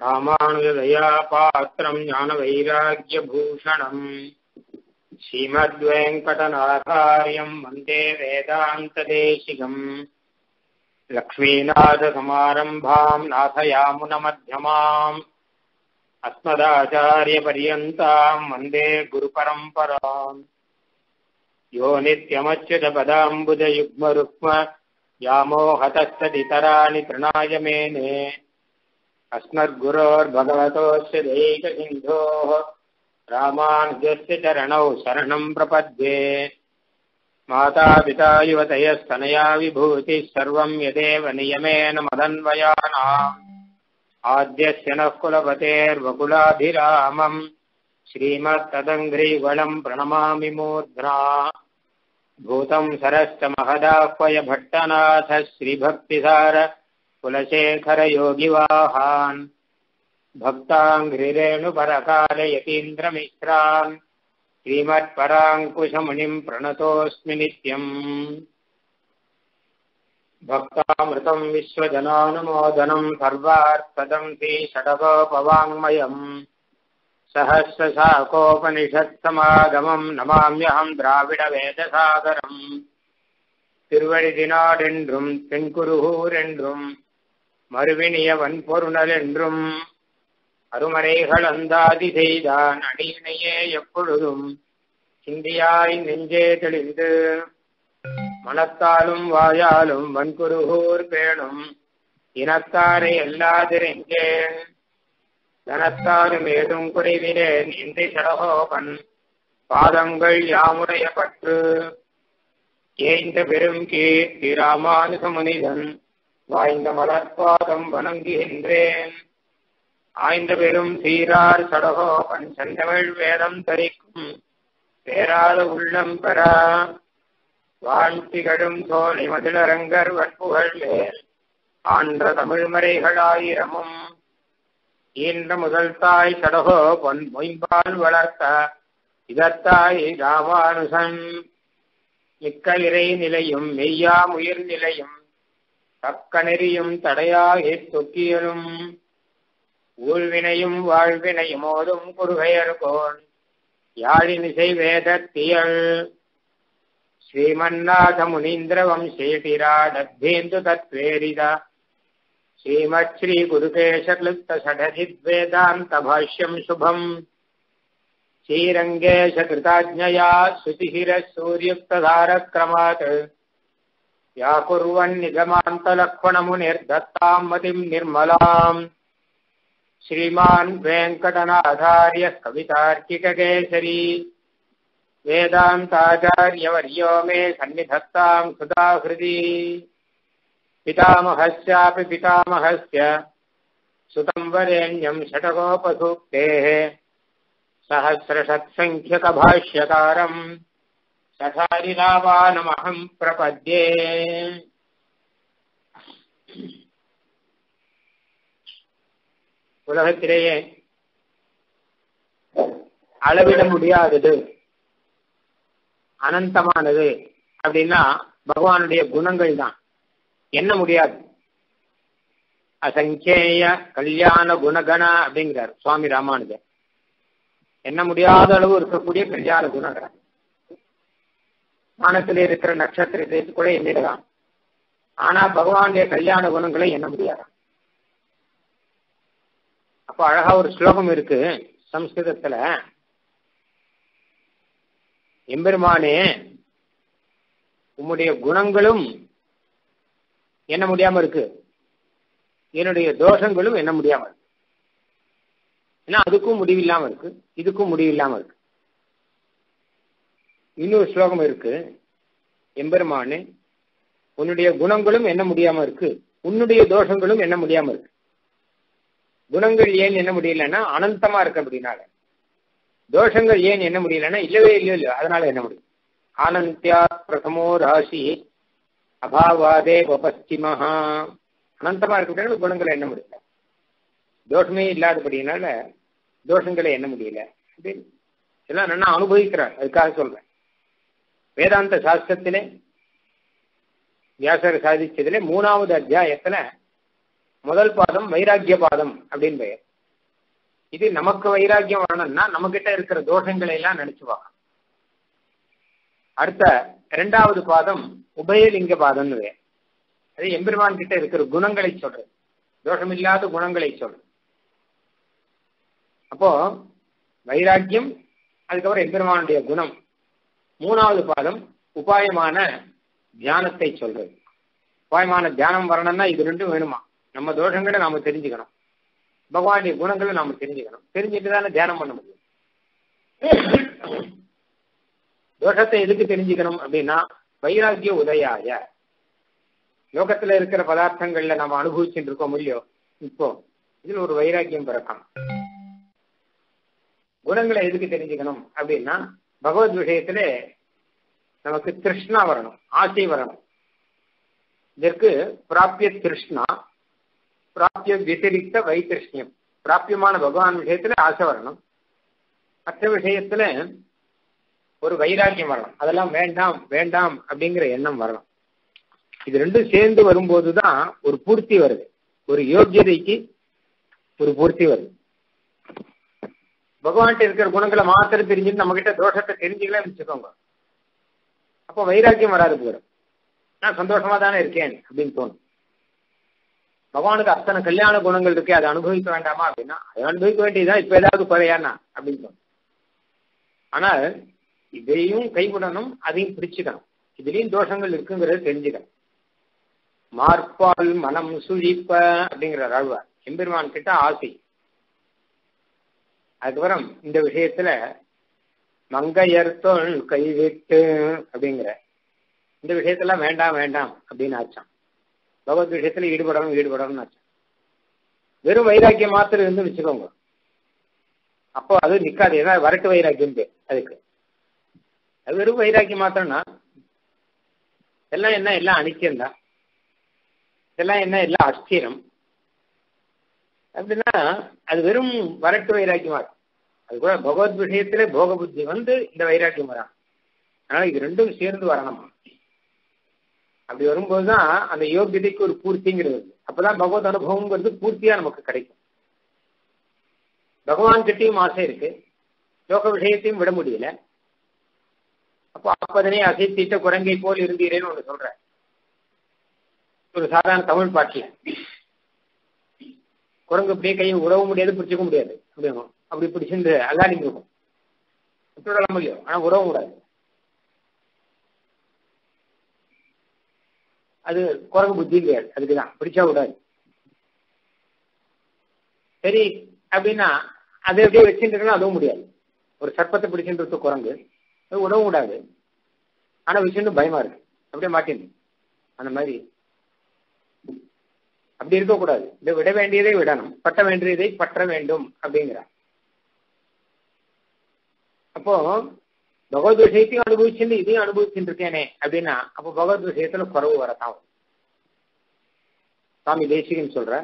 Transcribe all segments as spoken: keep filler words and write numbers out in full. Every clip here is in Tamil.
ராமானுஜதயா பாத்திரம் ஞான வைராக்கிய பூஷணம் ஸ்ரீமத்வேங்கடநாதாரியம் வந்தே வேதாந்த தேசிகம் லக்ஷ்மீநாத சமாரம்பாம் நாதயாமுன மத்யமாம் அஸ்மதாச்சாரிய பர்யந்தாம் வந்தே குரு பரம்பராம் யோ நித்யமச்யுத பதாம்புஜ யுக்ம ருக்ம யாமோஹதஸ்ததிதராணி த்ருணாய மேனே अस्मद्गुरोर्भगवतोऽस्य दैकसिन्धोः रामानुजस्य चरणौ शरणं प्रपद्ये मातापिता युवतयस्तनया विभूतिः सर्वं यदेव नियमेन मदन्वयानाम् आद्यस्य नः कुलपतेर्वकुलाभिरामम् श्रीमत्तदङ्घ्रिवलं प्रणमामि मूर्ध्ना भूतं सरश्च महदाह्वय भट्टनाथ श्रीभक्तिसार कुलशेखर योगिवाहान् भक्ताङ्घ्रिरेणुपरकालयतीन्द्रमिश्रान् श्रीमत्पराङ्कुशमुनिं प्रणतोऽस्मि नित्यम् भक्तामृतं विश्वजनानुमोदनं सर्वार्थदं श्रीषडगोपवाङ्मयम् सहस्रशाकोपनिषत्समागमं नमाम्यहं द्राविडवेदसागरम् திருவழிதினாடென்றும் தென்குருகூரென்றும் மறுவினிய வன்பொருணல் என்றும் அருமறைகள் அந்தாதி செய்தான் அடியினையே எப்பொழுதும் சிந்தியாய் நெஞ்சே தெளிந்து மனத்தாலும் வாயாலும் வன்குருகூர் பேணும் இனத்தாரை எல்லாதிரெஞ்சேன் தனத்தாலும் ஏதும் குறைவினேன் இன்றி சடகோபன் பாதங்கள் யாமுடைய பற்று ஏய்ந்த பெரும் கீர்த்தி ராமானுஜ முனிதன் வாய்ந்த மலர்பாதம் வணங்குகின்றேன் ஆய்ந்த பெரும் சீரார் சடகோபன் செந்தமிழ் வேதம் தரிக்கும் பேராத உள்ளம் பெற வாழ்த்திகடும் சோலை மதிலரங்கர் வற்புகள் மேல் ஆன்ற தமிழ்மறைகளாயிரமும் ஈன்ற முதல் தாய் சடகோபன் மொயம்பால் வளர்த்த இதத்தாய் ராமானுசன் மிக்க இறை நிலையும் மெய்யாம் உயிர் நிலையும் தக்க நெறியும் தடையாகி தொக்கியலும் ஊழ்வினையும் வாழ்வினையும் ஓதும் குறுகையர்கோன் யாழினிசை வேதத்தியல் ஸ்ரீமன்னாத முனீந்திர வம்சேதிராடத்வேந்து தத்வேரித ஸ்ரீமத் ஸ்ரீ குருகேஷ கிளுப்த சடஜித் வேதாந்த பாஷ்யம் சுபம் श्रीरंगेश कृताज्ञया श्रुतिशिर सूर्युक्तधारक्रमात् व्याकुर्वन् निगमान्तलक्ष्मणमुनिर्दत्तां मतिं निर्मलाम् श्रीमान् वेङ्कटनाथार्य कवितार्किककेसरी वेदान्ताचार्यवर्यो मे सन्निधत्तां सुधाहृदि पितामहस्यापि पितामहस्य सुतं वरेण्यं षट्कोपसूक्तेः सहस्रषत्सङ्ख्यकभाष्यकारम् सठारिरावानमहं प्रपद्ये உலகத்திலேயே அளவிட முடியாதது அனந்தமானது அப்படின்னா பகவானுடைய குணங்கள் தான். என்ன முடியாது? அசங்கேய கல்யாண குணகண அப்படிங்கிறார் சுவாமி ராமானுஜர். என்ன முடியாத அளவு இருக்கக்கூடிய கல்யாண குணங்கள் வானத்தில் இருக்கிற நட்சத்திரத்தை கூட எண்ணிடலாம். ஆனா பகவானுடைய கல்யாண குணங்களை எண்ண முடியாது. அப்ப அழகா ஒரு ஸ்லோகம் இருக்கு சம்ஸ்கிருதத்துல, எம்பெருமானே உம்முடைய குணங்களும் என்ன முடியாம இருக்கு, என்னுடைய தோஷங்களும் என்ன முடியாம இருக்கு. ஏன்னா அதுக்கும் முடிவில்லாம இருக்கு, இதுக்கும் முடிவில்லாம இருக்கு. இன்னொரு ஸ்லோகம் இருக்கு, எம்பெருமானே உன்னுடைய குணங்களும் என்ன முடியாம இருக்கு, உன்னுடைய தோஷங்களும் என்ன முடியாம இருக்கு. குணங்கள் ஏன் என்ன முடியலன்னா அனந்தமா இருக்கு அப்படின்னால, தோஷங்கள் ஏன் என்ன முடியலன்னா இல்லவே இல்லையோ இல்லையோ அதனால என்ன முடியும். ஆனந்தியா பிரதமோ ராசி அபாவாதே பபஸ்திமஹா, அனந்தமா இருக்க குணங்களை என்ன முடியல, தோஷமே இல்லாதபடினால தோஷங்களை என்ன முடியல அப்படின்னு எல்லாம் நல்லா அனுபவிக்கிறார். அதுக்காக சொல்றேன், வேதாந்த சாஸ்திரத்திலே வியாசர் சாதிச்சதுல மூணாவது அத்தியாயத்துல முதல் பாதம் வைராக்கிய பாதம் அப்படின்னு பெயர். இது நமக்கு வைராக்கியம் வரணும்னா நம்ம கிட்ட இருக்கிற தோஷங்களை எல்லாம் நினைச்சுவாங்க. அடுத்த இரண்டாவது பாதம் உபயலிங்க பாதம்னு வேறு. அது எம்பெருமான் கிட்ட இருக்கிற குணங்களை சொல்றது, தோஷமில்லாத குணங்களை சொல்றது. அப்போ வைராக்கியம், அதுக்கப்புறம் எம்பெருமானுடைய குணம். மூணாவது பாதம் உபாயமான தியானத்தை சொல்றது. உபாயமான தியானம் வரணும்னா இது ரெண்டும் வேணுமா? நம்ம தோஷங்களை நாம தெரிஞ்சுக்கணும், பகவானுடைய குணங்களை நாம தெரிஞ்சுக்கணும். தெரிஞ்சுட்டு தானே தியானம் பண்ண முடியும். தோஷத்தை எதுக்கு தெரிஞ்சுக்கணும் அப்படின்னா வைராக்கிய உதயாய. லோகத்துல இருக்கிற பதார்த்தங்கள்ல நம்ம அனுபவிச்சுட்டு இருக்கோம் முடியும். இப்போ இதுல ஒரு வைராக்கியம் பிறக்கணும். குணங்களை எதுக்கு தெரிஞ்சுக்கணும் அப்படின்னா பகவத் விஷயத்துல நமக்கு திருஷ்ணா வரணும், ஆசை வரணும். இதற்கு பிராபிய திருஷ்ணா, பிராபிய வத்திரிக்த வைத்திருஷ்ணியம். பிராபியமான பகவான் விஷயத்துல ஆசை வரணும், மற்ற விஷயத்துல ஒரு வைராக்கியம் வரணும். அதெல்லாம் வேண்டாம் வேண்டாம் அப்படிங்கிற எண்ணம் வரணும். இது ரெண்டும் சேர்ந்து வரும்போதுதான் ஒரு பூர்த்தி வருது, ஒரு யோக்கியதைக்கு ஒரு பூர்த்தி வருது. பகவான்கிட்ட இருக்கிற குணங்களை மாத்திரம் தெரிஞ்சுட்டு நம்ம கிட்ட தோஷத்தை தெரிஞ்சுக்கலாம் வச்சுக்கோங்க, அப்போ வைராக்கியம் வராது போயிடும். நான் சந்தோஷமா தானே இருக்கேன் அப்படின்னு தோணும். பகவானுக்கு அத்தனை கல்யாண குணங்கள் இருக்கு, அதை அனுபவிக்க வேண்டாமா அப்படின்னா அதை அனுபவிக்க வேண்டியதுதான், இப்ப ஏதாவது குறையானா அப்படின்னு தோணும். ஆனால் இதையும் கைவிடணும், அதையும் பிடிச்சுக்கணும். இதுலயும் தோஷங்கள் இருக்குங்கிறத தெரிஞ்சுக்கணும். மார்பால் மனம் சுழிப்ப அப்படிங்கிற ஆழ்வார். எம்பெருமான் கிட்ட ஆசை. அதுக்கப்புறம் இந்த விஷயத்துல மங்கையர் தோல் கைவிட்டு அப்படிங்கிற இந்த விஷயத்தெல்லாம் வேண்டாம் வேண்டாம் அப்படின்னு ஆச்சான். பகவத் விஷயத்துல ஈடுபடணும் ஈடுபடணும்னு ஆச்சான். வெறும் வைராக்கியம் மாத்திரம் இருந்து வச்சுக்கோங்க, அப்போ அது நிக்காது. ஏன்னா வரட்டு வைராக்கியம் பேர் அதுக்கு. அது வெறும் வைராக்கியம் மாத்திரம்னா எல்லாம் என்ன, எல்லாம் அனித்தியம்தான், இதெல்லாம் என்ன, எல்லாம் அஸ்திரம் அப்படின்னா அது வெறும் வரட்டு வைராக்கியமா இருக்கும். அது கூட பகவத் விஷயத்திலே போக புத்தி வந்து இந்த வைராக்கியம் வரான். அதனால இது ரெண்டும் சேர்ந்து வரணுமா. அப்படி வரும்போதுதான் அந்த யோகியதைக்கு ஒரு பூர்த்திங்கிறது. அப்பதான் பகவத் அனுபவங்கிறது பூர்த்தியா நமக்கு கிடைக்கும். பகவான் கிட்டையும் ஆசை இருக்கு, லோக விஷயத்தையும் விட முடியல. அப்போ அப்பதனே அசைத்திட்ட குரங்கை போல் இருந்தீரேன்னு ஒன்று சொல்ற ஒரு சாதாரண தமிழ் பாட்டுல. குரங்கு அப்படியே கையை உடவும் முடியாது, பிடிச்சிக்க முடியாது, அப்படியும் அப்படி பிடிச்சிருந்து அல்லாடிங்க இருக்கும். விட்டுவிடலாம் முடியும், ஆனா உறவும் கூடாது. அது குரங்கு புத்தி கிடையாது, அதுக்குதான் பிடிச்சா விடாது. சரி அப்படின்னா அதை எப்படியே வச்சுட்டு அதுவும் முடியாது. ஒரு சர்ப்பத்தை பிடிச்சுட்டு குரங்கு அது உடவும் கூடாது, ஆனா வச்சுட்டு பயமா இருக்கு, அப்படியே மாட்டின்னு. அந்த மாதிரி அப்படி இருக்கக்கூடாது. இதை விட வேண்டியதை விடணும், பற்ற வேண்டியதை பற்ற வேண்டும் அப்படிங்கிறார். அப்போ பகவத் விஷயத்தையும் அனுபவிச்சுட்டு இதையும் அனுபவிச்சுட்டு இருக்கேனே அப்படின்னா அப்போ பகவத் விஷயத்துல குறவு வரத்தான். சுவாமி தேசிகன் சொல்ற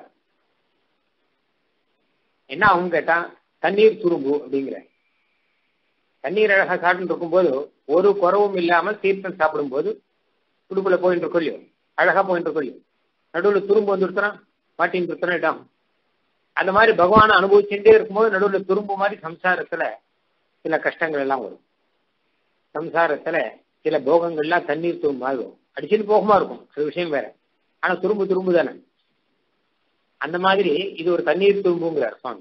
என்ன அவங்க கேட்டா தண்ணீர் துரும்பு அப்படிங்கிற. தண்ணீர் அழகா சாப்பிட்டு இருக்கும்போது ஒரு குறவும் இல்லாமல் தீர்த்தம் சாப்பிடும் போது துடுப்புல போயிட்டு இருக்கொல்லையோ, அழகா போயிட்டு இருக்கொல்லையோ, நடுவில் துரும்பு வந்துருத்தனா மாட்டின்னு இருக்கணும் இடம். அந்த மாதிரி பகவானை அனுபவிச்சுட்டே இருக்கும்போது நடுவில் துரும்பு மாதிரி சம்சாரத்துல சில கஷ்டங்கள் எல்லாம் வரும். சம்சாரத்துல சில போகங்கள்லாம் தண்ணீர் துரும்பு ஆகும், அடிச்சுட்டு போகமா இருக்கும், அது விஷயம் வேற. ஆனா துரும்பு துரும்பு தானே. அந்த மாதிரி இது ஒரு தண்ணீர் துரும்புங்கிறார் சுவாமி.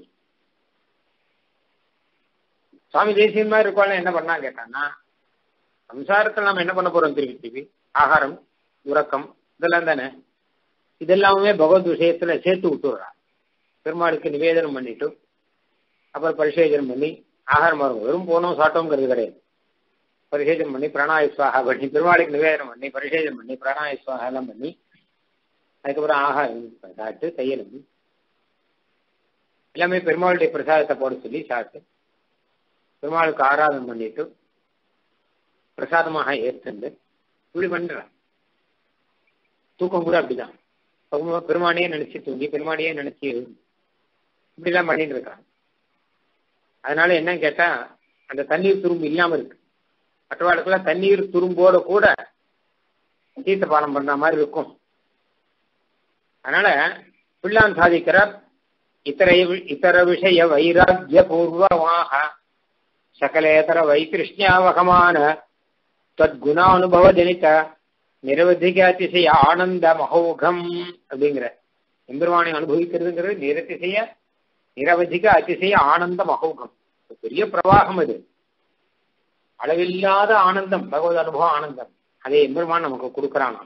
சுவாமி தேசியன் மாதிரி இருக்கோம் என்ன பண்ணா கேட்டான்னா, சம்சாரத்தில் நம்ம என்ன பண்ண போறோம் திருப்பி திருப்பி ஆகாரம் உறக்கம் இதெல்லாம் தானே. இதெல்லாமே பகவத் விஷயத்துல சேர்த்து விட்டுறான். பெருமாளுக்கு நிவேதனம் பண்ணிட்டு அப்புறம் பரிசேஜனம் பண்ணி ஆகாரம் வரும். வெறும் போனோம் சாட்டோங்கிறது கிடையாது. பரிசேஜனம் பண்ணி பிராணாய சுவாகா பண்ணி பெருமாளுக்கு நிவேதனம் பண்ணி பரிசேஜனம் பண்ணி பிராணாய சுவாகா எல்லாம் பண்ணி அதுக்கப்புறம் ஆகாரம் சாப்பிட்டு தையலும் எல்லாமே பெருமாளுடைய பிரசாதத்தை போட சொல்லி சாப்பிட்டு பெருமாளுக்கு ஆராதனம் பண்ணிட்டு பிரசாதமாக ஏற்று இப்படி பண்றான். தூக்கம் கூட அப்படிதான். பெருமானையே நினைச்சு தூங்கி பெருமானையே நினைச்சு இப்படிலாம் பண்ணிட்டு இருக்காங்க. அதனால என்னன்னு கேட்டா அந்த தண்ணீர் துரும்பு இல்லாம இருக்கு. மற்றவாளுக்கெல்லாம் தண்ணீர் துரும்போட கூட தீர்த்த பானம் பண்ண மாதிரி இருக்கும். அதனால பிள்ளான் சாதிக்கிறார், இத்தர இத்தர விஷய வைராக்கிய பூர்வமாக சகலேதர வைகிருஷ்ணியாவகமான தத்குணானுபவ ஜனித நிரவதிக அதிசய ஆனந்த மகோகம் அப்படிங்கிற எம்பெருமானை அனுபவிக்கிறதுங்கிறது நிரதிசய நிரவதிக அதிசய ஆனந்த மகோகம். பெரிய பிரவாகம் அது, அளவில்லாத ஆனந்தம், பகவத் அனுபவ ஆனந்தம். அதே எம்பெருமான் நமக்கு கொடுக்கிறானா.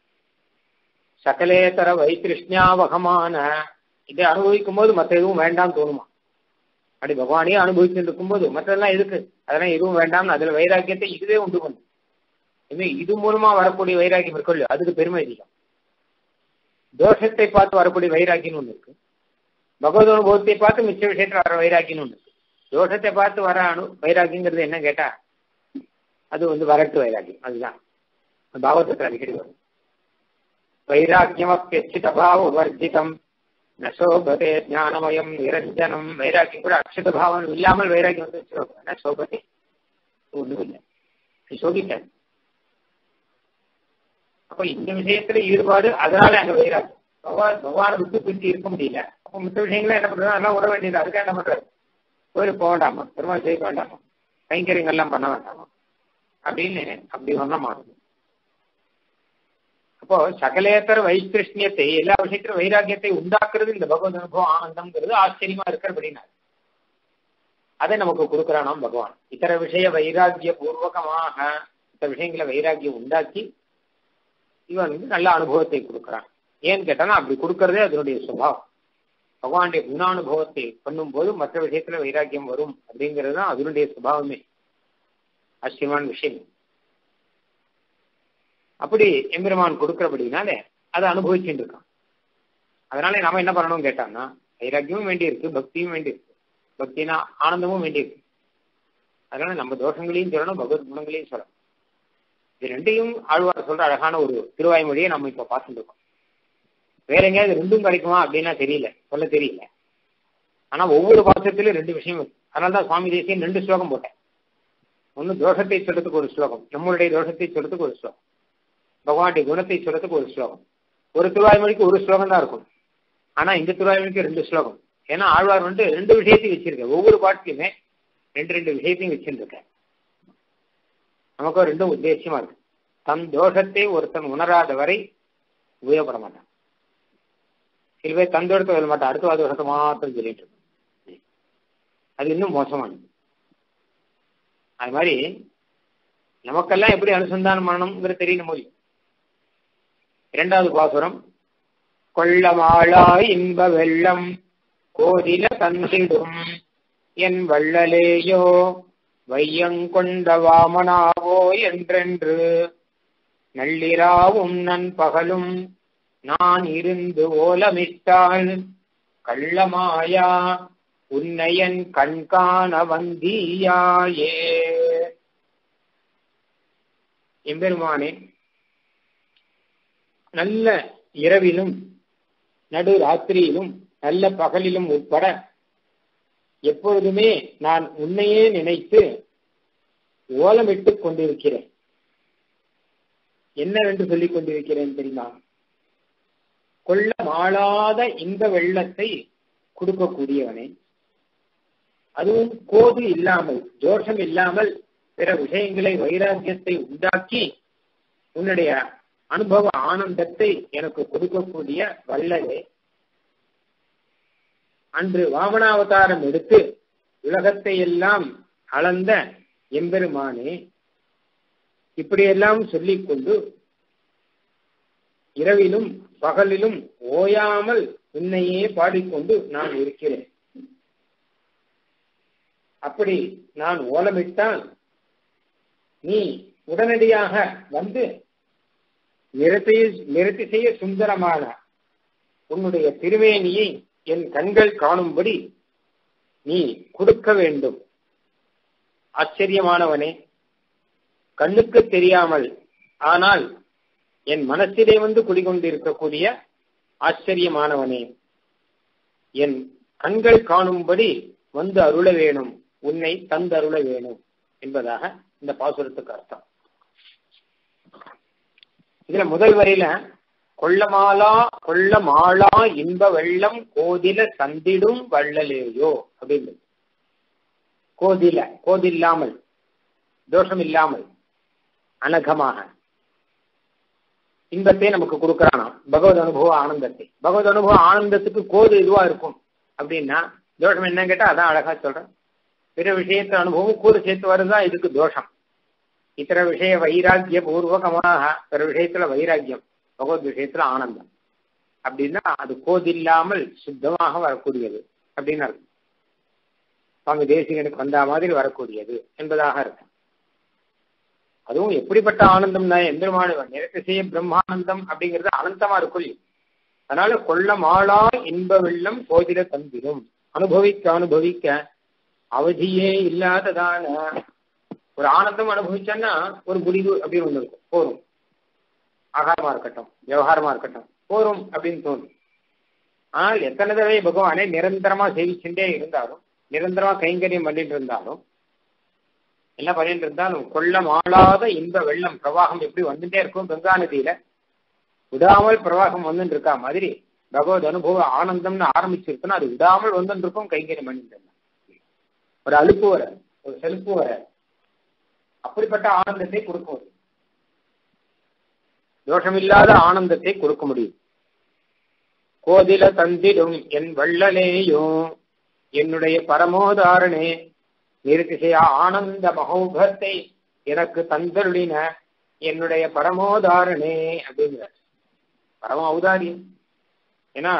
சகலேதர வைகிருஷ்ணியாவகமான இதை அனுபவிக்கும் போது மற்ற எதுவும் வேண்டாம் தோணுமா? அப்படி பகவானே அனுபவிச்சுட்டு இருக்கும் போது மற்றெல்லாம் எதுக்கு, அதெல்லாம் எதுவும் வேண்டாம்னு அதுல வைராக்கியத்தை இதுவே உண்டு பண்ணும். இது மூலமா வரக்கூடிய வைராக்கியம் இருக்கும் இல்லையோ, அதுக்கு பெருமை அதிகம். தோஷத்தை பார்த்து வரக்கூடிய வைராக்கியம் ஒண்ணு இருக்கு, பகவத் அனுபவத்தை பார்த்து மிச்ச விஷயத்துல வர வைராக்கியம் ஒண்ணு இருக்கு. தோஷத்தை பார்த்து வர அனு வைராக்கியங்கிறது என்ன கேட்டா, அது வந்து வரட்டு வைராக்கியம். அதுதான் பாவத்துக்கு அடிக்கடி வரும். வைராக்கியம் அப்பியச்சிதபாவ வர்ஜிதம் நசோபதே ஞானமயம் நிரஞ்சனம். வைராக்கியம் கூட அக்ஷத பாவம் இல்லாமல் வைராக்கியம் வந்து சோபதே ஒண்ணும் இல்லை, சோபிக்க. அப்ப இந்த விஷயத்துல ஈடுபாடு, அதனால அங்க வைராக்கியம். பகவான் பகவானை விட்டு பிரித்து இருக்க முடியல. அப்ப மற்ற விஷயங்கள என்ன பண்றது, அதெல்லாம் விட வேண்டியது. அதுக்காக என்ன பண்றது, கோயிலுக்கு போக வேண்டாமா, பெருமாள் செய்ய வேண்டாமா, கைங்கரியங்கள்லாம் பண்ண வேண்டாமா அப்படின்னு அப்படி சொன்னமானது. அப்போ சகலேத்தர வைகிருஷ்ணியத்தை, எல்லா விஷயத்திலும் வைராக்கியத்தை உண்டாக்குறது இந்த பகவத் அனுபவம் ஆனந்தம்ங்கிறது ஆச்சரியமா இருக்கிறபடினா அதை நமக்கு கொடுக்குறானாம் பகவான். இத்தர விஷய வைராக்கிய பூர்வகமாக இந்த விஷயங்களை வைராக்கியம் உண்டாக்கி இவன் வந்து நல்ல அனுபவத்தை கொடுக்குறான். ஏன்னு கேட்டானா அப்படி கொடுக்கறதே அதனுடைய சுபாவம். பகவானுடைய குணானுபவத்தை பண்ணும் போது மற்ற விஷயத்துல வைராக்கியம் வரும் அப்படிங்கிறது தான் அதனுடைய சுபாவமே. ஆச்சரியமான விஷயம். அப்படி எம்பெருமான் கொடுக்கிறபடினாலே அதை அனுபவிச்சுட்டு இருக்கான். அதனால நாம என்ன பண்ணணும் கேட்டான்னா, வைராக்கியமும் வேண்டியிருக்கு, பக்தியும் வேண்டியிருக்கு. பக்தினா ஆனந்தமும் வேண்டியிருக்கு. அதனால நம்ம தோஷங்களையும் சொல்லணும், பகவத் குணங்களையும் சொல்லணும். இது ரெண்டையும் ஆழ்வார் சொல்ற அழகான ஒரு திருவாய்மொழியை நம்ம இப்ப பார்த்துட்டு இருக்கோம். வேற எங்கேயாவது ரெண்டும் கிடைக்குமா அப்படின்னா தெரியல, சொல்ல தெரியல. ஆனா ஒவ்வொரு பாசத்திலும் ரெண்டு விஷயம் இருக்கு. அதனாலதான் சுவாமி தேசியம் ரெண்டு ஸ்லோகம் போட்டேன். ஒன்னு தோஷத்தை சொல்றதுக்கு ஒரு ஸ்லோகம், நம்மளுடைய தோஷத்தை சொல்றதுக்கு ஒரு ஸ்லோகம், பகவானுடைய குணத்தை சொல்றதுக்கு ஒரு ஸ்லோகம். ஒரு திருவாய்மொழிக்கு ஒரு ஸ்லோகம் தான் இருக்கும். ஆனா இந்த திருவாய்மொழிக்கு ரெண்டு ஸ்லோகம். ஏன்னா ஆழ்வார் வந்து ரெண்டு விஷயத்தையும் வச்சிருக்கேன். ஒவ்வொரு பாட்டுலையுமே ரெண்டு ரெண்டு விஷயத்தையும் வச்சிருக்கேன். நமக்கு ரெண்டும் உத்தேசமா இருக்கு. தன் தோஷத்தை ஒருத்தன் உணராத வரை உபயோகப்பட மாட்டான். சில பேர் தன் தோஷத்தை சொல்ல மாட்டான், அடுத்த தோஷத்தை மாத்திரம் சொல்லிட்டு இருக்கும். அது இன்னும் மோசமானது. அது மாதிரி நமக்கெல்லாம் எப்படி அனுசந்தானம் பண்ணணும்ங்கிற தெரியணும் போது. இரண்டாவது பாசுரம், கொள்ளமாளாய் இன்ப வெள்ளம் கோதில தந்திடும் என் வள்ளலேயோ வையங்கொண்ட வாமனாவோ என்றென்று நள்ளிராவும் நண்பகலும் நான் இருந்து ஓலமிட்டால் கள்ளமாயா உன்னையன் கண்காண வந்தீயாயே. எம்பெருமானே, நல்ல இரவிலும் நடு ராத்திரியிலும் நல்ல பகலிலும் உட்பட எப்பொழுதுமே நான் உன்னையே நினைத்து ஓலமிட்டுக் கொண்டிருக்கிறேன். என்னவென்று சொல்லிக் கொண்டிருக்கிறேன் தெரியுமா? கொள்ள மாளாத இந்த வெள்ளத்தை கொடுக்கக்கூடியவனே, அதுவும் கோது இல்லாமல் தோஷம் இல்லாமல் பிற விஷயங்களை வைராக்கியத்தை உண்டாக்கி உன்னுடைய அனுபவ ஆனந்தத்தை எனக்கு கொடுக்கக்கூடிய வல்லலே, அன்று வாமனாவதாரம் எடுத்து உலகத்தை எல்லாம் அளந்த எம்பெருமானே, இப்படியெல்லாம் சொல்லிக் கொண்டு இரவிலும் பகலிலும் ஓயாமல் உன்னையே பாடிக்கொண்டு நான் இருக்கிறேன். அப்படி நான் ஓலமிட்டால் நீ உடனடியாக வந்து நிறுத்தி செய்ய சுந்தரமான உன்னுடைய திருமேனியை என் கண்கள் காணும்படி நீ கொடுக்க வேண்டும். ஆச்சரியமானவனே, கண்ணுக்கு தெரியாமல் ஆனால் என் மனசிலே வந்து குடிகொண்டிருக்கக்கூடிய ஆச்சரியமானவனே, என் கண்கள் காணும்படி வந்து அருள வேணும், உன்னை தந்து அருள வேணும் என்பதாக இந்த பாசுரத்துக்கு அர்த்தம். இதுல முதல் வரையில கொள்ளமாலா கொள்ள மாளா இன்ப வெள்ளம் கோதில சந்திடும் வள்ளலேயோ அப்படின்னு. கோதில கோதில்லாமல் தோஷம் இல்லாமல் அனகமாக இன்பத்தை நமக்கு கொடுக்கறானா பகவத் அனுபவ ஆனந்தத்தை. பகவத் அனுபவ ஆனந்தத்துக்கு கோது இதுவா இருக்கும் அப்படின்னா தோஷம் என்னன்னு கேட்டா அதான் அழகா சொல்றேன். பிற விஷயத்த அனுபவம் கூறு சேர்த்து வருதுதான் இதுக்கு தோஷம். இத்தர விஷய வைராக்கிய பூர்வகமாக பிற விஷயத்துல வைராக்கியம், பகவத் விஷயத்துல ஆனந்தம் அப்படின்னா அது கோதில்லாமல் சுத்தமாக வரக்கூடியது அப்படின்னு அர்த்தம். சுவாமி தேசிகனுக்கு வந்த மாதிரி வரக்கூடியது என்பதாக இருக்கும். அதுவும் எப்படிப்பட்ட ஆனந்தம்னா எந்திரமான நிறத்திசைய பிரம்மானந்தம் அப்படிங்கிறது அனந்தமா இருக்கும். அதனால கொள்ள மாளா இன்ப வெள்ளம் கோதில தந்திரும், அனுபவிக்க அனுபவிக்க அவதியே இல்லாததான ஒரு ஆனந்தம் அனுபவிச்சான்னா ஒரு முடிவு அப்படின்னு ஒண்ணு இருக்கும். போரும், ஆகாரமா இருக்கட்டும் விவகாரமா இருக்கட்டும் போரும் அப்படின்னு தோணும். ஆனால் எத்தனை தடவை பகவானை நிரந்தரமா சேவிச்சுட்டே இருந்தாலும் நிரந்தரமா கைங்கரியம் பண்ணிட்டு இருந்தாலும் என்ன பண்ணிட்டு இருந்தாலும் கொள்ள மாளாத இன்ப வெள்ளம் பிரவாகம் எப்படி வந்துட்டே இருக்கும் கங்கா நதியில விடாமல் பிரவாகம் வந்துட்டு இருக்கா மாதிரி பகவத் அனுபவ ஆனந்தம்னு ஆரம்பிச்சிருக்குன்னா அது விடாமல் வந்துட்டு இருக்கும். கைங்கரியம் பண்ணிட்டு இருந்தா ஒரு அலுப்பு வர ஒரு செலுப்பு வர அப்படிப்பட்ட ஆனந்தத்தை கொடுக்க முடியும். தோஷமில்லாத ஆனந்தத்தை கொடுக்க முடியும். கோதில தந்திடும் என் வள்ளலேயோ என்னுடைய பரமோதாரணே நிறுத்திசைய ஆனந்த மகோபத்தை எனக்கு தந்தருளின என்னுடைய பரமோதாரணே அப்படிங்கிற பரம உதாரியம். ஏன்னா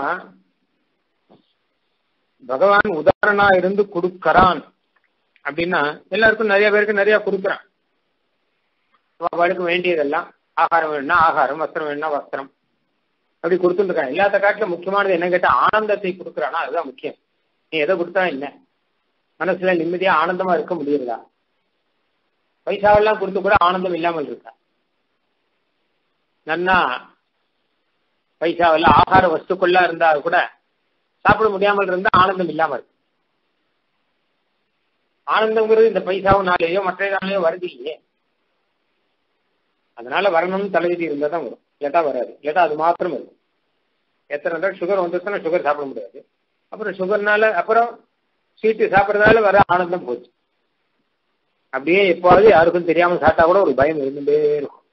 பகவான் உதாரணா இருந்து கொடுக்கறான் அப்படின்னா எல்லாருக்கும் நிறைய பேருக்கு நிறைய கொடுக்குறான். அவளுக்கு வேண்டியதெல்லாம் ஆகாரம் வேணும்னா ஆகாரம், வஸ்திரம் வேணும்னா வஸ்திரம், அப்படி கொடுத்துட்டு இருக்கான். எல்லாத்த காட்டிலும் முக்கியமானது என்ன கேட்டா ஆனந்தத்தை கொடுக்குறானா அதுதான் முக்கியம். நீ எதை கொடுத்தா என்ன மனசுல நிம்மதியா ஆனந்தமா இருக்க முடியுறதா? பைசாவெல்லாம் கொடுத்து கூட ஆனந்தம் இல்லாமல் இருக்கா? நன்னா பைசாவெல்லாம் ஆகார வஸ்துக்குள்ளா இருந்தா கூட சாப்பிட முடியாமல் இருந்தா ஆனந்தம் இல்லாம இருக்கு. ஆனந்தம்ங்கிறது இந்த பைசாவுனாலேயோ மற்றையோ வருது இல்லையே. அதனால வரணும்னு தலைவிதி இருந்தா தான் வரும், இல்லாட்டா வராது. இல்லாட்டா அது மாத்திரம் இருக்கும். எத்தனை நாள் சுகர் வந்துச்சுன்னா சுகர் சாப்பிட முடியாது. அப்புறம் சுகர்னால அப்புறம் ஸ்வீட்டு சாப்பிட்றதுனால வர ஆனந்தம் போச்சு. அப்படியே எப்போது யாருக்கும் தெரியாமல் சாப்பிட்டா கூட ஒரு பயம் இருந்துட்டே இருக்கும்.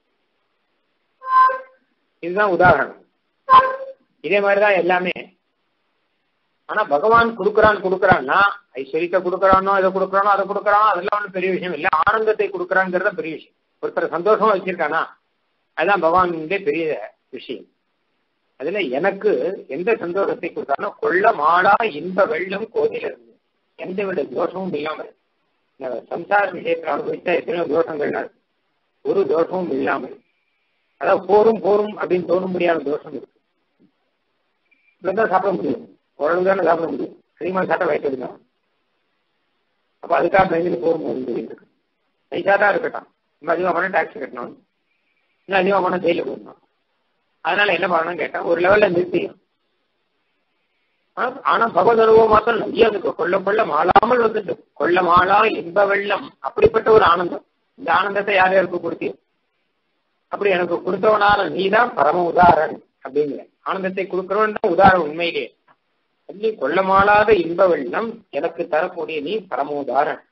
இதுதான் உதாரணம். இதே மாதிரிதான் எல்லாமே. ஆனா பகவான் கொடுக்குறான் கொடுக்குறான்னா ஐஸ்வர்யத்தை கொடுக்குறானோ இதை கொடுக்குறானோ அதை கொடுக்குறானோ அதெல்லாம் ஒன்றும் பெரிய விஷயம் இல்லை. ஆனந்தத்தை கொடுக்குறாங்கிறத பெரிய விஷயம். ஒருத்தர் சந்தோஷமா வச்சிருக்கானா அதுதான் பகவானுடைய பெரிய விஷயம். அதுல எனக்கு எந்த சந்தோஷத்தை கொடுத்தானோ கொள்ள மாடா இன்ப வெள்ளம் கோதில இருந்து எந்த விட தோஷமும் இல்லாமல் சம்சார விஷயத்தில் அனுபவித்தா எத்தனையோ தோஷங்கள் ஒரு தோஷமும் இல்லாமல் அதாவது போரும் போரும் அப்படின்னு தோண முடியாத தோஷம் இருக்கு. இப்பதான் சாப்பிட முடியும், ஓரளவு தானே சாப்பிட முடியும். அதிகமாக சாப்பிட வைக்கிறது தான். அப்போ அதுக்காக பயந்து போரும் அப்படின்னு பைசா தான் இருக்கட்டும். நம்ம அதிகமாக பண்ண டாக்ஸ் கட்டணும், இன்னும் அதிகமாக பண்ண ஜெயில போடணும். அதனால என்ன பண்ணணும்னு கேட்டா ஒரு லெவல்ல நிறுத்தியும். ஆனா பகவத் அனுபவம் மாத்திரம் நிறைய இருக்கு. கொள்ள கொள்ள மாளாமல் வந்துட்டு கொள்ள மாளா இன்ப வெள்ளம் அப்படிப்பட்ட ஒரு ஆனந்தம். இந்த ஆனந்தத்தை யார் யாருக்கு கொடுத்தீங்க? அப்படி எனக்கு கொடுத்தவனால நீதான் பரம உதாரணம் அப்படிங்கிற ஆனந்தத்தை கொடுக்கிறவன் தான் உதாரணம். உண்மையிலே சொல்லி கொள்ள மாளாத இன்ப வெள்ளம் எனக்கு தரக்கூடிய நீ பரம உதாரணம்.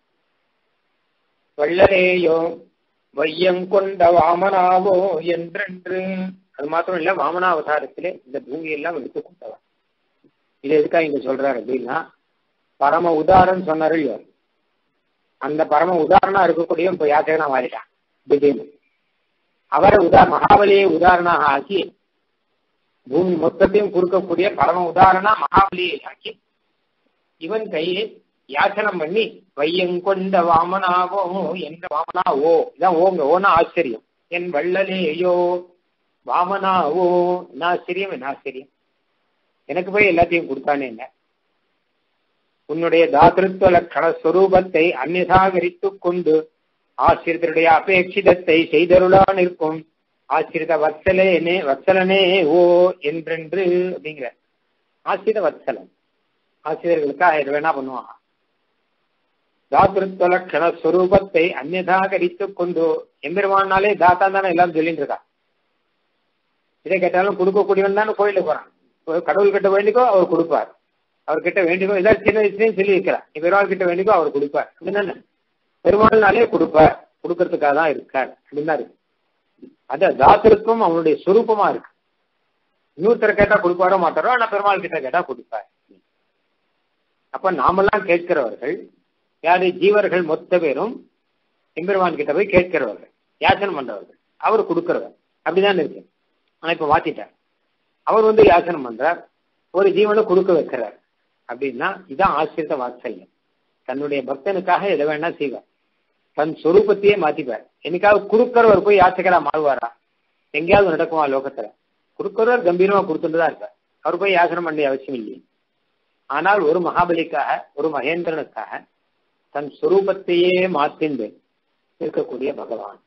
வள்ளலேயோ வையங்கொண்ட வாமனாவோ என்றென்று. அது மாத்திரம் இல்ல, வாமனாவதாரத்திலே இந்த பூமியெல்லாம் எடுத்து கொண்டவன். இது எதுக்காக இங்க சொல்றாரு அப்படின்னா பரம உதாரணம் சொன்னாரு இல்லையோ, அந்த பரம உதாரணா இருக்கக்கூடிய இப்ப யாத்திரைனா மாறிட்டான் திடீர்னு. அவரை உதா மகாபலியை உதாரணமாக ஆக்கி பூமி மொத்தத்தையும் கொடுக்கக்கூடிய பரம உதாரணா மகாபலியை ஆக்கி இவன் கையை யாச்சனம் பண்ணி வையங்கொண்ட வாமனாவோ என்ற வாமனா ஓ இதான் ஓங்க ஓனா ஆச்சரியம். என் வள்ளலேயோ வாமனாவோ என்ன ஆச்சரியம், என்ன ஆச்சரியம். எனக்கு போய் எல்லாத்தையும் கொடுத்தானே என்ன. உன்னுடைய தாத்திருத்துவ லட்சண ஸ்வரூபத்தை அந்நிதாகரித்து கொண்டு ஆசிரியருடைய அபேட்சிதத்தை செய்தருளா நிற்கும் ஆசிரித வத்சலனே வத்சலனே ஓ என்றென்று அப்படிங்கிற. ஆசிரித வத்சலன் ஆசிரியர்களுக்காக இது வேணா பண்ணுவாங்க. தாத்திருத்துவ லட்சண ஸ்வரூபத்தை அந்நிதாகரித்து கொண்டு எம்பெருமானாலே தாத்தா தானே எல்லாம் சொல்லிட்டு இருக்கா. இதை கேட்டாலும் கொடுக்கக்கூடியவன் தானே கோயிலுக்கு போறான். கடவுள் கிட்ட வேண்டிக்கோ அவர் கொடுப்பார், அவர்கிட்ட வேண்டிக்கோ ஏதாவது சின்ன விஷயம் சொல்லி இருக்கிறார், நீ பெருமாள் கிட்ட வேண்டிக்கோ அவர் கொடுப்பார். அப்படின்னா பெருமாள்னாலே கொடுப்பார், கொடுக்கறதுக்காக தான் இருக்கார் அப்படின்னு தான் இருக்கு. அது தாசருக்கும் அவனுடைய சுரூபமா இருக்கு. இன்னொருத்தரை கேட்டா கொடுப்பாரோ மாட்டாரோ, ஆனா பெருமாள் கிட்ட கேட்டா கொடுப்பார். அப்ப நாமெல்லாம் கேட்கிறவர்கள் யாரு? ஜீவர்கள் மொத்த பேரும் எம்பெருமான் கிட்ட போய் கேட்கிறவர்கள், யாசனம் பண்றவர்கள், அவர் கொடுக்கிறவர். அப்படிதான் இருக்கு. ஆனா இப்ப மாத்திட்டார். அவர் வந்து யாசனம் பண்றார், ஒரு ஜீவனை கொடுக்க வைக்கிறார். அப்படின்னா இதான் ஆசிரித்த வாத்சல்யம். தன்னுடைய பக்தனுக்காக எதை வேணா செய்வார், தன் சொரூபத்தையே மாத்திப்பார். என்னைக்காவது கொடுக்கிறவர் போய் யாச்சகரா மாறுவாரா? எங்கேயாவது நடக்குமா லோகத்துல? கொடுக்கிறவர் கம்பீரமா கொடுத்துட்டுதான் இருப்பார், அவர் போய் யாசனம் பண்ண அவசியம் இல்லையே. ஆனால் ஒரு மகாபலிக்காக, ஒரு மகேந்திரனுக்காக தன் சொரூபத்தையே மாத்திண்டு இருக்கக்கூடிய பகவான்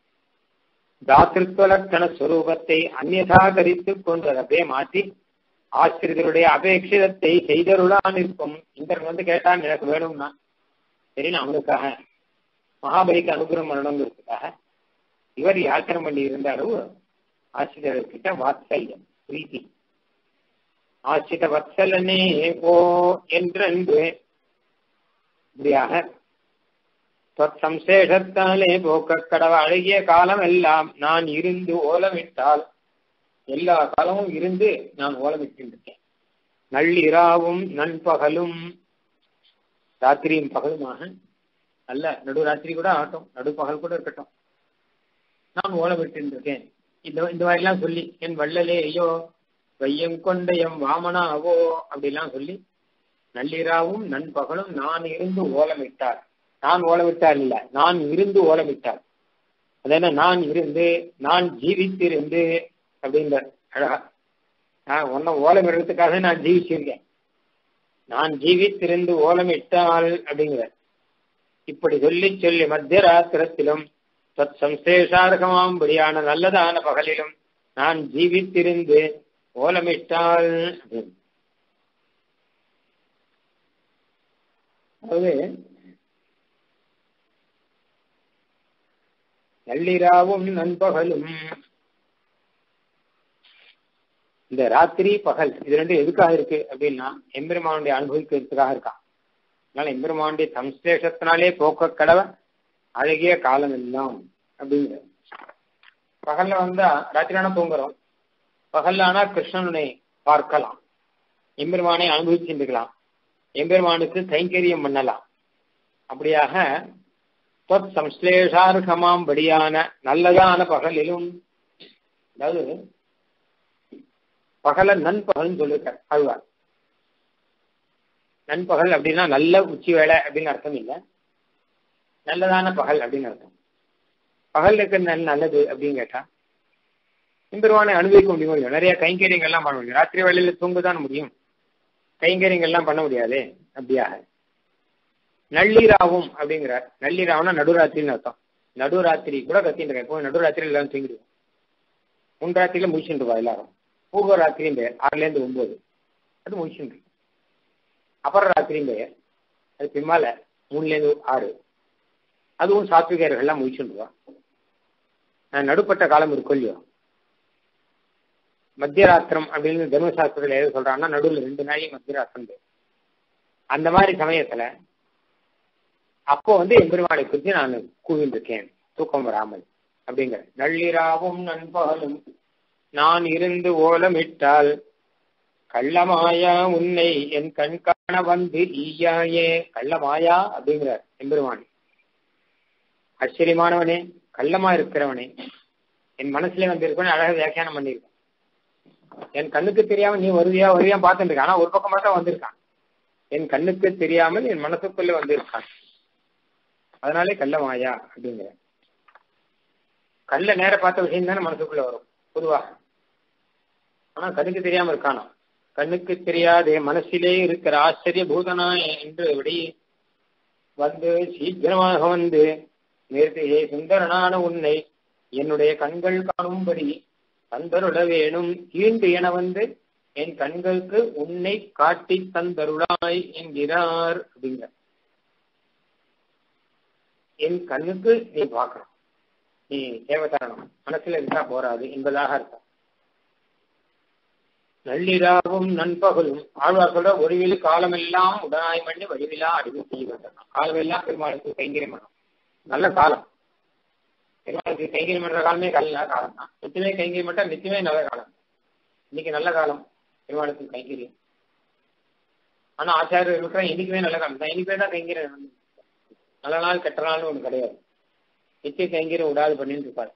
தாத்திருத்வலட்சண ஸ்வரூபத்தை அந்நியதாகரித்துக் கொண்டு அப்படியே மாற்றி ஆசிரியர்களுடைய அபேட்சிதத்தை செய்தருளான் இருக்கும். இந்திரன் வந்து கேட்டான், எனக்கு வேணும்னா சரி, அவனுக்காக மகாபலிக்கு அனுகிரகம் பண்ணணுங்கிறதுக்காக இவர் யாச்சனம் பண்ணி இருந்தாலும் ஆசிரியர்கிட்ட வாத்சல்யம், பிரீத்தி. ஆசிரித வத்சலனே ஓ என்று இப்படியாக சம்சேஷத்தாலே போக்க கடவ அழகிய காலம் எல்லாம் நான் இருந்து ஓலமிட்டால், எல்லா காலமும் இருந்து நான் ஓலமிட்டிருக்கேன். நள்ளிராவும் நண்பகலும், ராத்திரியும் பகலுமாக, அல்ல நடு ராத்திரி கூட ஆகட்டும், நடுப்பகல் கூட இருக்கட்டும், நான் ஓலமிட்டிருக்கேன். இந்த இந்த மாதிரிலாம் சொல்லி என் வள்ளலே ஐயோ வையம் கொண்ட எம் வாமனாவோ அப்படிலாம் சொல்லி நள்ளிராவும் நண்பகலும் நான் இருந்து ஓலமிட்டார். நான் ஓலமிட்டார் இல்ல, நான் இருந்து ஓலமிட்டார். அதென்ன நான் இருந்து, நான் ஜீவித்திருந்து அப்படிங்கிற அழகா. நான் ஒன்னும் ஓலமிடுறதுக்காக நான் ஜீவிச்சிருக்கேன், நான் ஜீவித்திருந்து ஓலமிட்டால் அப்படிங்கிற. இப்படி சொல்லி சொல்லி மத்திய ராத்திரத்திலும் தத் சம்சேஷார்கமாம்படியான நல்லதான பகலிலும் நான் ஜீவித்திருந்து ஓலமிட்டால். அதாவது நள்ளிராவும் நண்பகலும், இந்த ராத்திரி பகல் இது ரெண்டு எதுக்காக இருக்கு அப்படின்னா எம்பெருமானுடைய அனுபவிக்கிறதுக்காக இருக்கான். அதனால எம்பெருமானுடைய சம்சேஷத்தினாலே போக்க கடவ அழகிய காலம் எல்லாம் அப்படிங்கிற. பகல்ல வந்தா ராத்திரியான தூங்குறோம், பகல்ல ஆனா கிருஷ்ணனை பார்க்கலாம், எம்பெருமானை அனுபவிச்சுருக்கலாம், எம்பெருமானுக்கு கைங்கரியம் பண்ணலாம். அப்படியாக சம்ஸ்லேஷார்கமாம்படியான நல்லதான பகலிலும், அதாவது பகல நண்பகல் சொல்லிருக்கார் ஆழ்வார். நண்பகல் அப்படின்னா நல்ல உச்சி வேலை அப்படின்னு அர்த்தம் இல்லை, நல்லதான பகல் அப்படின்னு அர்த்தம். பகல் இருக்கிற நல்லது அப்படின்னு கேட்டா எம்பெருமானை அனுபவிக்க முடியும், நிறைய கைங்கரியங்கள்லாம் பண்ண முடியும். ராத்திரி வேளையில தூங்குதான் முடியும், கைங்கரியங்கள்லாம் பண்ண முடியாது. அப்படியாக நள்ளிராவும் அப்படிங்கிறார். நள்ளிராவுனா நடுராத்திரின்னு அர்த்தம். நடுராத்திரி கூட கத்தின்னு இருக்கேன், இப்போ நடுராத்திரி எல்லாரும் தூங்கிடுவோம். மூன்று ராத்திரியில முடிச்சுட்டு இருக்கோம் எல்லாரும். பூர்வ ராத்திரியும் பெயர், ஆறுல இருந்து ஒன்பது அது முடிச்சுட்டு இருக்கும். அப்புற ராத்திரியும் பெயர், அது பின்னால மூணுல இருந்து ஆறு, அதுவும் சாத்விகர்கள்லாம் முடிச்சுட்டு இருக்கோம். நடுப்பட்ட காலம் இருக்கும் இல்லையோ, மத்தியராத்திரம் அப்படின்னு தர்மசாஸ்திரத்தில் எது சொல்றாங்கன்னா நடுவில் ரெண்டு நாளையும் மத்தியராத்திரம் பேர். அந்த மாதிரி சமயத்துல அப்போ வந்து எம்பெருமானை குறித்து நான் கூவிந்திருக்கேன் தூக்கம் வராமல் அப்படிங்கிற. நள்ளிராவும் நண்பகலும் நான் இருந்து ஓலமிட்டால் கள்ளமாயா உன்னை என் கண் காண வந்து ஈயாயே. கள்ளமாயா அப்படிங்கிறார் எம்பெருமான். ஆச்சரியமானவனே, கள்ளமா இருக்கிறவனே, என் மனசுல வந்து இருக்கவனே அழகாக வியாக்கியானம் பண்ணியிருக்கேன். என் கண்ணுக்கு தெரியாம நீ வருவியா வருவியா பார்த்துட்டு இருக்க, ஆனா ஒரு பக்கம் மட்டும் வந்திருக்கான். என் கண்ணுக்கு தெரியாமல் என் மனசுக்குள்ள வந்திருக்கான், அதனாலே கள்ளமாயா அப்படிங்கிற. கல்ல நேர பார்த்த விஷயம் தானே மனசுக்குள்ள வரும் பொதுவாக, ஆனா கண்ணுக்கு தெரியாம இருக்கானா. கண்ணுக்கு தெரியாதே மனசிலே இருக்கிற ஆச்சரிய பூதனா என்று விடி வந்து சீக்கிரமாக வந்து நேர்த்தியே சுந்தரனான உன்னை என்னுடைய கண்கள் காணும்படி தந்தருள வேணும் ஈண்டு என வந்து என் கண்களுக்கு உன்னை காட்டி தந்தருளாய் என்கிறார் அப்படிங்கிற. என் கண்ணுக்கு நீ பார்க்கணும், நீ சேவை தரணும், மனசுல இருந்தா போராது என்பதாக அர்த்தம். நள்ளிராவும் நண்பகலும் ஆழ்வார் சொல்ற ஒருவில் காலமெல்லாம் உடனாய் பண்ணி வடிவிலா அறிவு செய்வார். காலமெல்லாம் பெருமாளுக்கு கைங்கரியம் பண்ணும். நல்ல காலம் பெருமாளுக்கு கைங்கரியம் பண்ற காலமே நல்ல காலம் தான். நித்தியமே கைங்கரியம் பண்ணா நித்தியமே நல்ல காலம். இன்னைக்கு நல்ல காலம் பெருமாளுக்கு கைங்கரியம். ஆனா ஆச்சாரியர் இருக்கிற இன்னைக்குமே நல்ல காலம் தான். இன்னைக்குமே தான் கைங்கரியம். நல்ல நாள் கெட்ட நாள்னு ஒண்ணு கிடையாது. நித்திய கைங்கரியம் விடாது பண்ணிட்டு இருப்பாரு.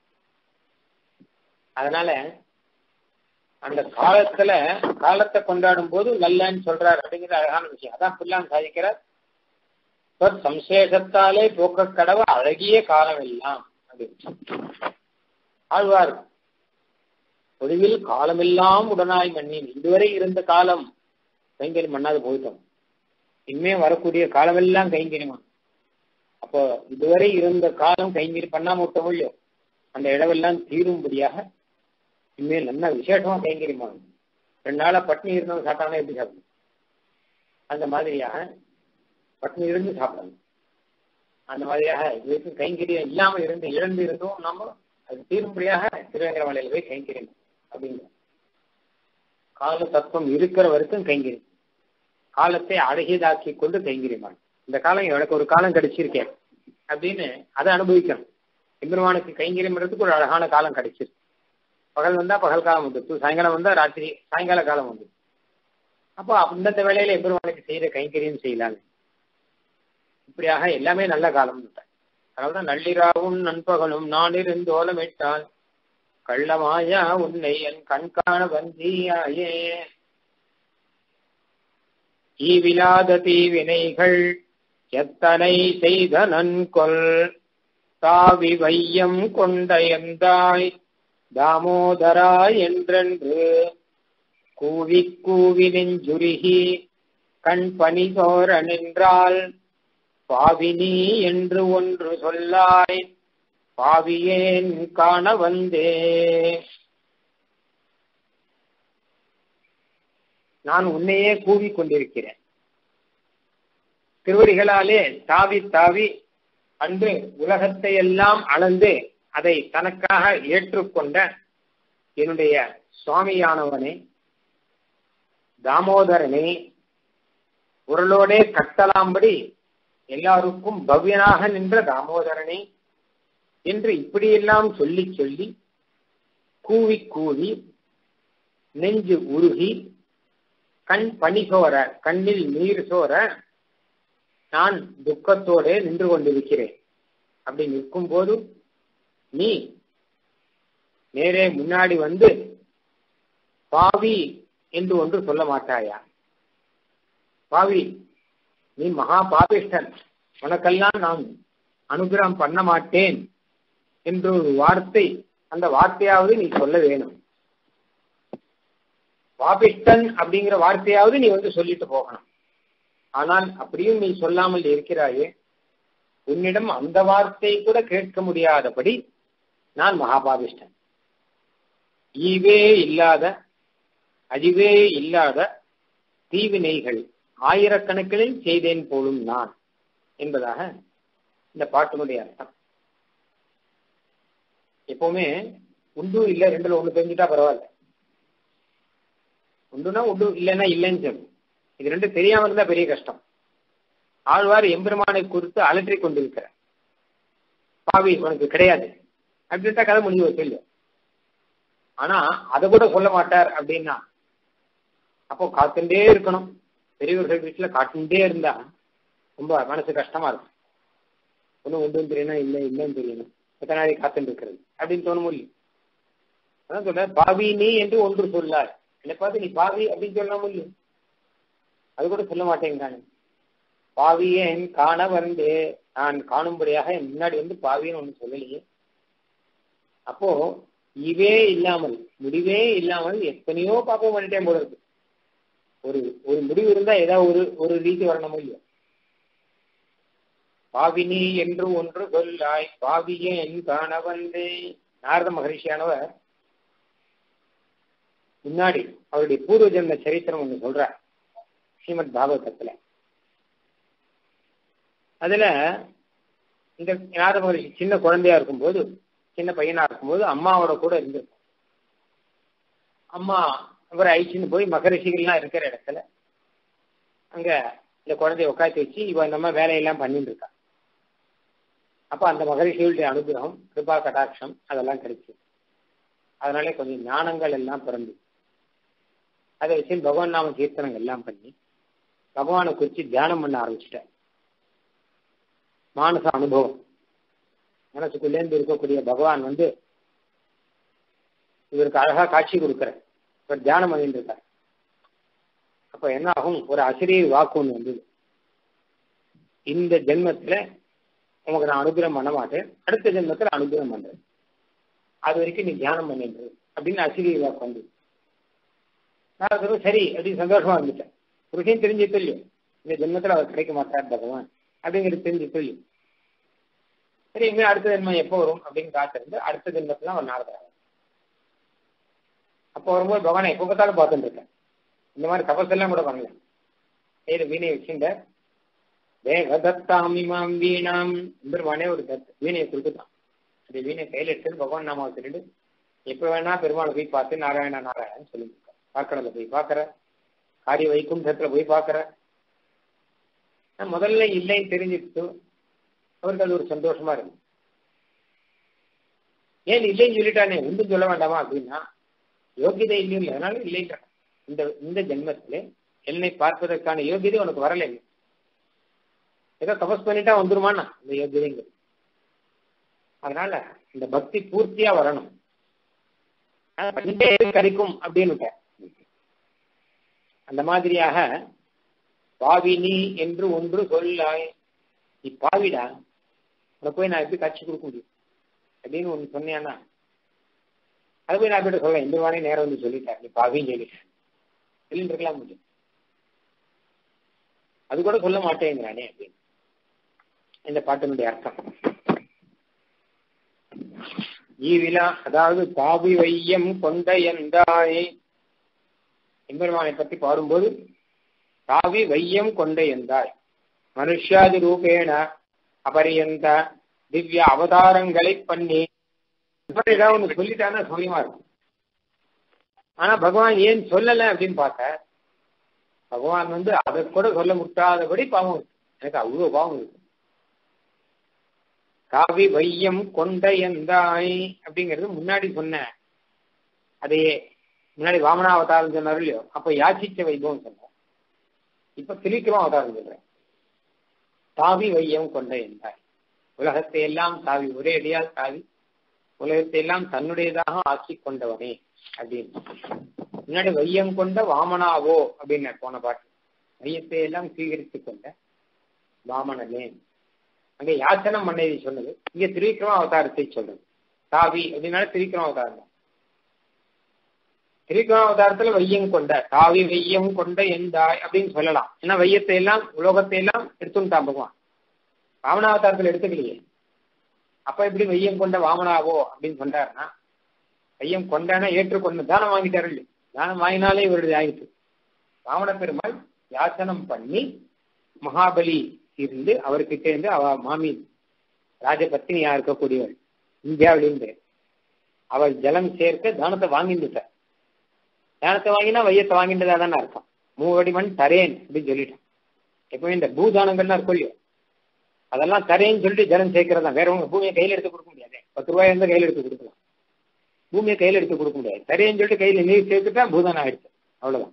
அதனால அந்த காலத்துல காலத்தை கொண்டாடும் போது நல்லன்னு சொல்றாரு அப்படிங்கிற அழகான விஷயம். அதான் புல்லான் சாதிக்கிறார். சம்சேஷத்தாலே போக்க கடவு அழகிய காலம் எல்லாம் அப்படின்னு ஆழ்வார். ஒளிவில் காலமெல்லாம் உடனாய் மண்ணின் இதுவரை இருந்த காலம் கைங்கரியம் பண்ணாது போயிட்டோம். இனிமே வரக்கூடிய காலமெல்லாம் கைங்கரியமா. அப்போ இதுவரை இருந்த காலம் கைங்கரி பண்ணாம விட்டோம் இல்லையோ அந்த இடவெல்லாம் தீரும்படியாக இனிமேல் நல்ல விசேஷமா கைங்கரியமா. ரெண்டு நாளா பட்னி இருந்தவங்க சாப்பிட்டாங்கன்னா எப்படி சாப்பிடணும்? அந்த மாதிரியாக பட்னி இருந்து சாப்பிடணும். அந்த மாதிரியாக இதுக்கு கைங்கரியம் இல்லாம இருந்து இழந்து இருந்தோம் நாம அது தீரும்படியாக திருவேங்கரமலையில போய் கைங்கரியம் அப்படிங்கிற கால தத்துவம் இருக்கிற வரைக்கும் கைங்கரியம். காலத்தை அழகியதாக்கி கொண்டு கைங்கரியமான இந்த காலம் எனக்கு ஒரு காலம் கிடைச்சிருக்கேன் அப்படின்னு அதை அனுபவிக்கணும். எம்பெருமானுக்கு கைங்கரியம் பண்றதுக்கு ஒரு அழகான காலம் கிடைச்சிருக்கு. பகல் வந்தா பகல் காலம் வந்துட்டு, சாயங்காலம் வந்தா ராத்திரி சாயங்கால காலம் வந்து, அப்போ அந்தந்த வேளையில எம்பெருமானுக்கு செய்யற கைங்கரியம் செய்யலாங்க. இப்படியாக எல்லாமே நல்ல காலம். அதனால்தான் நள்ளிராவும் நண்பகலும் நான் இருந்து ஓலமிட்டால் கள்ளமாயா உன்னை என் கண்காண வந்தியாயே. ஈவிலாத தீவினைகள் எத்தனை செய்த நன்கொல் தாவி வையம் கொண்ட எந்தாய் தாமோதரா என்றென்று கூவி கூவி நெஞ்சுருகி கண் பனி சோர நின்றால் பாவினி என்று ஒன்று சொல்லாய் பாவியேன் காண வந்தே. நான் உன்னையே கூவி கொண்டிருக்கிறேன். திருவடிகளாலே தாவி தாவி அன்று உலகத்தை எல்லாம் அளந்து அதை தனக்காக ஏற்றுக்கொண்ட என்னுடைய சுவாமியானவனே, தாமோதரனே, உரலோடே கட்டலாம்படி எல்லாருக்கும் பவ்யனாக நின்ற தாமோதரனே என்று இப்படியெல்லாம் சொல்லி சொல்லி கூவி கூவி நெஞ்சு உருகி கண் பனி சோர கண்ணில் நீர் சோர நான் துக்கத்தோடு நின்று கொண்டிருக்கிறேன். அப்படி நிற்கும் போது நீ நேரே முன்னாடி வந்து பாவி என்று ஒன்று சொல்ல மாட்டாயா? பாவி, நீ மகா பாபிஷ்டன், உனக்கெல்லாம் நான் அனுகிரகம் பண்ண மாட்டேன் என்று ஒரு வார்த்தை, அந்த வார்த்தையாவது நீ சொல்ல வேணும். பாபிஷ்டன் அப்படிங்கிற வார்த்தையாவது நீ வந்து சொல்லிட்டு போகணும். ஆனால் அப்படியும் நீ சொல்லாமல் இருக்கிறாயே. உன்னிடம் அந்த வார்த்தை கூட கேட்க முடியாதபடி நான் மகாபாபிஷ்டன், ஈவே இல்லாத அழிவே இல்லாத தீவினைகள் ஆயிரக்கணக்கில் செய்தேன் போலும் நான் என்பதாக இந்த பாட்டினுடைய அர்த்தம். எப்பவுமே உண்டு இல்லை ரெண்டுல ஒண்ணு தெரிஞ்சுட்டா பரவாயில்ல. உண்டுனா உண்டு, இல்லைன்னா இல்லைன்னு சொல்லு. இது ரெண்டு தெரியாம இருந்தா பெரிய கஷ்டம். ஆழ்வார் எம்பெருமானை குறித்து அலற்றி கொண்டிருக்கிற பாவி உனக்கு கிடையாது அப்படின்ட்டா கதை முடிஞ்சு வச்சு இல்லை. ஆனா அதை கூட சொல்ல மாட்டார் அப்படின்னா அப்போ காத்துட்டே இருக்கணும். பெரியவர்கள் வீட்டுல காத்துட்டே இருந்தா ரொம்ப மனசு கஷ்டமா இருக்கும். ஒன்னும் ஒன்றும் தெரியணும், இல்லை இல்லைன்னு தெரியணும், எத்தனை நாளைக்கு காத்துட்டு இருக்கிறது அப்படின்னு தோண முடியும். அதான் சொல்ற பாவி நீ என்று ஒன்று சொல்லார். என்னை பார்த்து நீ பாவி அப்படின்னு சொல்ல முடியும், அது கூட சொல்ல மாட்டேங்கிறாங்க. பாவியே என் காண வந்து நான் காணும்படியாக என் முன்னாடி வந்து பாவின்னு ஒன்று சொல்லலையே. அப்போ இவே இல்லாமல் முடிவே இல்லாமல் எத்தனையோ பாப்பம் பண்ணிட்டேன் போல இருக்கு. ஒரு ஒரு முடிவு இருந்தா ஏதாவது ஒரு ஒரு ரீதி வரணும் இல்லையோ. பாவினி என்று ஒன்று சொல்லாய் பாவியே என் காண வந்தே. நாரத மகரிஷியானவர் முன்னாடி அவருடைய பூர்வ ஜென்ம சரித்திரம் ஒன்று சொல்றார் ஸ்ரீமத் பாகவதத்துல. அதுல இந்த நாரத மகரிஷி சின்ன குழந்தையா இருக்கும்போது, சின்ன பையனா இருக்கும்போது அம்மாவோட கூட இருந்திருக்கும். அம்மா அப்புறம் ஐச்சின்னு போய் மகரிஷிகள்லாம் இருக்கிற இடத்துல அங்க இந்த குழந்தைய உட்காந்து வச்சு இவ இந்த மாதிரி வேலையெல்லாம் பண்ணிட்டு இருக்கா. அப்ப அந்த மகரிஷிகளுடைய அனுகிரகம், கிருபா கடாட்சம் அதெல்லாம் கிடைச்சு, அதனாலே கொஞ்சம் ஞானங்கள் எல்லாம் பிறந்து அதை வச்சு பகவான் நாம கீர்த்தனங்கள் எல்லாம் பண்ணி பகவானை குறித்து தியானம் பண்ண ஆரம்பிச்சுட்டேன். மானச அனுபவம் மனசுக்குள்ளேருந்து இருக்கக்கூடிய பகவான் வந்து இவருக்கு அழகா காட்சி கொடுக்கிற இவர் தியானம் பண்ணிட்டு இருக்கார். அப்ப என்ன ஆகும், ஒரு அசிரியர் வாக்கு ஒன்று வந்தது, இந்த ஜென்மத்துல உனக்கு நான் அனுகிரகம் பண்ண மாட்டேன், அடுத்த ஜென்மத்துல அனுகிரகம் பண்றேன், அது வரைக்கும் நீ தியானம் பண்ணிட்டு அப்படின்னு அசிரியர் வாக்கு வந்தது. நான் சொல்லுவேன் சரி அப்படின்னு சந்தோஷமா இருந்துட்டேன். ஒரு விஷயம் தெரிஞ்சு தெரியும், இந்த ஜென்மத்துல அவர் கிடைக்க மாட்டார் பகவான் அப்படிங்கிறது தெரிஞ்சு தெரியும். சரி இனிமே அடுத்த ஜென்மம் எப்போ வரும் அப்படின்னு காத்திருந்து அடுத்த ஜென்மத்துல அவர் நாரதராக. அப்போ வரும்போது பகவானை எப்போ பார்த்தாலும் பார்த்துட்டு இருக்கேன். இந்த மாதிரி தபசெல்லாம் கூட பண்ணல. ஏது வீணையை வச்சுட்ட வேகதத்தாமிமாம் வீணாம் பெருமானே ஒரு தத் வீணையை கொடுத்துட்டான். அந்த வீணை கையில் எடுத்துட்டு பகவான் நாம சொல்லிட்டு எப்போ வேணா பெருமாளை போய் பார்த்து நாராயணா நாராயணன்னு சொல்லிட்டு இருக்கேன். பார்க்கறத போய் பார்க்கற, காரிய வைகுண்டத்துல போய் பார்க்கற. முதல்ல இல்லைன்னு தெரிஞ்சுட்டு அவருக்கு அது ஒரு சந்தோஷமா இருக்கு. ஏன் இல்லைன்னு சொல்லிட்டானே ஒன்றும் சொல்ல வேண்டாமா அப்படின்னா யோகியதை இல்லையும் அதனால இல்லைன்ற இந்த இந்த ஜென்மத்திலே என்னை பார்ப்பதற்கான யோகியதை உனக்கு வரலை. ஏதோ தபஸ் பண்ணிட்டா வந்துருமானா இந்த யோகியதைங்கிறது. அதனால இந்த பக்தி பூர்த்தியா வரணும். கிடைக்கும் அப்படின்னு அந்த மாதிரியாக பாவினி என்று ஒன்று சொல்லாய், நீ பாவிடா, உனக்கு போய் நான் எப்படி காட்சி கொடுக்க முடியும் அப்படின்னு ஒன்று சொன்னேன்னா அது போய் நான் கிட்ட சொல்ல இந்த வானே நேரம் வந்து சொல்லிட்டேன் நீ பாவின்னு சொல்லிட்டேன் சொல்லிட்டு இருக்கலாம் முடியும். அது கூட சொல்ல மாட்டேங்கிறானே அப்படின்னு இந்த பாட்டினுடைய அர்த்தம். ஈவிலா அதாவது பாவி வையம் கொண்ட எந்தாய் எம்பெருமானை பற்றி பாடும்போது பாவி வையம் கொண்ட எந்தாய் மனுஷாதி ரூபேண அபரியந்த திவ்ய அவதாரங்களை பண்ணி ஏதாவது ஒன்று சொல்லிட்டானா சௌரியமா இருக்கும். ஆனா பகவான் ஏன் சொல்லலை அப்படின்னு பார்த்த பகவான் வந்து அதை கூட சொல்ல முட்டாதபடி பாவம் இருக்கு. எனக்கு அவ்வளவு பாவம் இருக்கு. காவி வையம் கொண்ட எந்தாய் அப்படிங்கிறது முன்னாடி சொன்ன அதையே முன்னாடி வாமனா அவதாரம் சொன்னார் இல்லையோ, அப்ப யாச்சிச்ச வைபவம் சொன்னார். இப்ப திரிக்கிரம அவதாரம் சொல்றேன். தாவி வையம் கொண்ட எந்தாய் உலகத்தை எல்லாம் தாவி ஒரே அடியால் தாவி உலகத்தை எல்லாம் தன்னுடையதாக ஆக்கி கொண்டவனே அப்படின்னு. முன்னாடி வையம் கொண்ட வாமனாவோ அப்படின்னு போன பாட்டு, வையத்தை எல்லாம் சீகரித்து கொண்ட வாமனனே. அங்க யாச்சனம் பண்ணதை சொன்னது, இங்க திரிவிக்ரம அவதாரத்தை சொல்றது. தாவி அப்படின்னால திரிவிக்ரம அவதாரம் தான். திரிவிக்ரம அவதாரத்துல வையம் கொண்ட தாவி வையம் கொண்ட எந்தாய் அப்படின்னு சொல்லலாம். ஏன்னா வையத்தை எல்லாம் உலோகத்தை எல்லாம் எடுத்துட்டான் பகவான். வாமனாவதாரத்துல எடுத்துக்கலையே, அப்ப எப்படி வையம் கொண்ட வாமனாவோ அப்படின்னு சொன்னாருன்னா வையம் கொண்டானா ஏற்றுக்கொண்டு தானம் வாங்கிட்டாரு இல்லையா, தானம் வாங்கினாலே இவருடைய ஆயிடுச்சு. வாமன பெருமாள் யாசனம் பண்ணி மகாபலி இருந்து அவர்கிட்ட இருந்து அவ மாமி ராஜபத்தினியா இருக்கக்கூடியவள் இந்தியாவிலிருந்து அவள் ஜலம் சேர்க்க தானத்தை வாங்கிட்டுட்டார். தானத்தை வாங்கினா வையத்தை வாங்கிட்டதா தானே அர்த்தம். மூவடி மண் தரேன் அப்படின்னு சொல்லிட்டான். எப்பவுமே இந்த பூதானங்கள்லாம் இருக்கும் இல்லையோ அதெல்லாம் தரேன்னு சொல்லிட்டு ஜலம் சேர்க்கிறதா. வேற உங்க பூமியை கையில் எடுத்து கொடுக்க முடியாது. பத்து ரூபாய் இருந்தால் கையில் எடுத்து கொடுக்கலாம், பூமியை கையில் எடுத்து கொடுக்க முடியாது. தரேன்னு சொல்லிட்டு கையில் நீர் சேர்த்துட்டா பூதானம் ஆயிடுச்சு, அவ்வளவுதான்.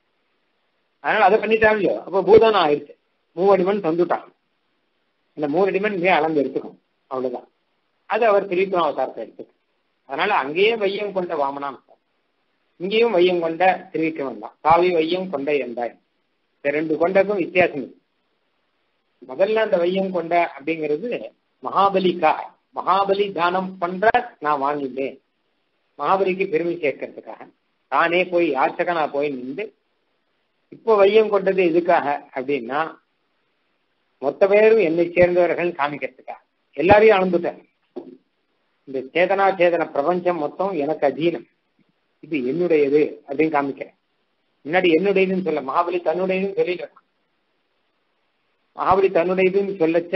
அதனால அதை பண்ணிட்டாங்க இல்லையோ, அப்போ பூதானம் ஆயிடுச்சு. மூவடி மண் தந்துட்டான். இந்த மூவடி மண் இங்கே அளந்து எடுத்துக்கும், அவ்வளவுதான். அது அவர் திரிவிக்ரம அவதாரத்தை எடுத்துக்கும். அதனால அங்கேயே வையம் கொண்ட வாமனாம், இங்கேயும் வையம் கொண்ட திரிவிக்ரமன் தான். காவி வையம் கொண்ட எந்தாய். இந்த ரெண்டு கொண்டக்கும் வித்தியாசம் இருக்கு. முதல்ல அந்த வையம் கொண்ட அப்படிங்கிறது மகாபலிக்கா, மகாபலி தானம் பண்ற நான் வாங்கிட்டேன், மகாபலிக்கு பெருமை சேர்க்கறதுக்காக தானே போய் யாச்சகனா போய் நின்று. இப்போ வையம் கொண்டது எதுக்காக அப்படின்னா மொத்த பேரும் என்னை சேர்ந்தவர்கள் காமிக்கிறதுக்காக. எல்லாரையும் அளந்துட்டேன். இந்த சேதனா சேதன பிரபஞ்சம் மொத்தம் எனக்கு அதீனம், இது என்னுடையது அப்படின்னு காமிக்கிறேன். முன்னாடி என்னுடையதுன்னு சொல்ல, மகாபலி தன்னுடையதுன்னு சொல்லிட்டு மகாபலி தன்னுடையதுன்னு சொல்லச்ச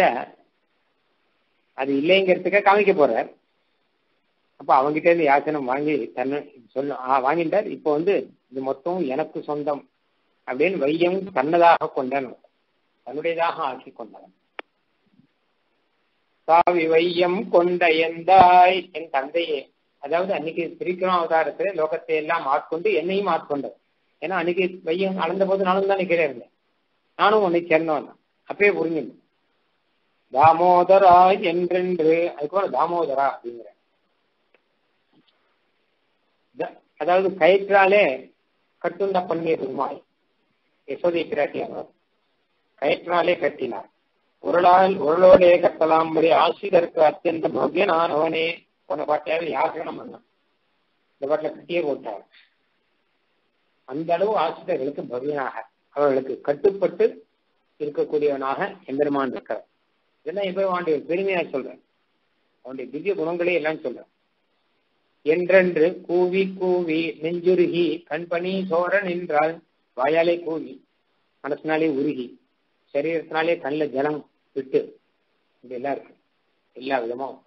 அது இல்லைங்கிறதுக்காக காமிக்க போறார். அப்ப அவங்கிட்ட இருந்து யாசனம் வாங்கி தன்னு சொல்ல வாங்கிட்டார். இப்போ வந்து இது மொத்தம் எனக்கு சொந்தம் அப்படின்னு வையம் தன்னதாக கொண்டான், தன்னுடையதாக ஆக்கி கொண்டான். சாவி வையம் கொண்ட எந்தாய், என் தந்தையே, அதாவது அன்னைக்கு திரிக்கிரம் அவதாரத்துல லோகத்தை எல்லாம் ஆட்கொண்டு என்னையும் ஆட்கொண்டது. ஏன்னா அன்னைக்கு வையம் அளந்த போது நானும் தான் கீழே இருந்தேன், நானும் உன்னை சேர்ந்தவன் தான். அப்பயே புரிஞ்சுங்க. தாமோதரா என்றென்று, அதுக்கு தாமோதரா அப்படிங்கிற, அதாவது கயிற்றாலே கட்டுண்ட பண்ணிய பெருமாள் யசோதை பிராட்டியார் கயிற்றாலே கட்டினார். உருளால் உருளோடே கட்டலாம் முறை ஆசிரியருக்கு அத்தியந்த பவ்யனானவனே போன பாட்டையாவது யாசனம் பண்ணான். இந்த பாட்டில கட்டியே போட்டார். அந்த அளவு ஆசிரியர்களுக்கு பவ்யனாக, அவர்களுக்கு கட்டுப்பட்டு இருக்கக்கூடியவனாக எம்பெருமான் இருக்கிறார். இதெல்லாம் எம்பெருமானுடைய பெருமையா சொல்றேன், அவனுடைய திவ்ய குணங்களே எல்லாம் சொல்றேன். என்றென்று கூவி கூவி நெஞ்சுருகி கண்பனி சோர நின்றால், வாயாலே கூவி மனசினாலே உருகி சரீரத்தினாலே கண்ணில் ஜலம் விட்டு, இதெல்லாம் இருக்கு எல்லா விதமும்.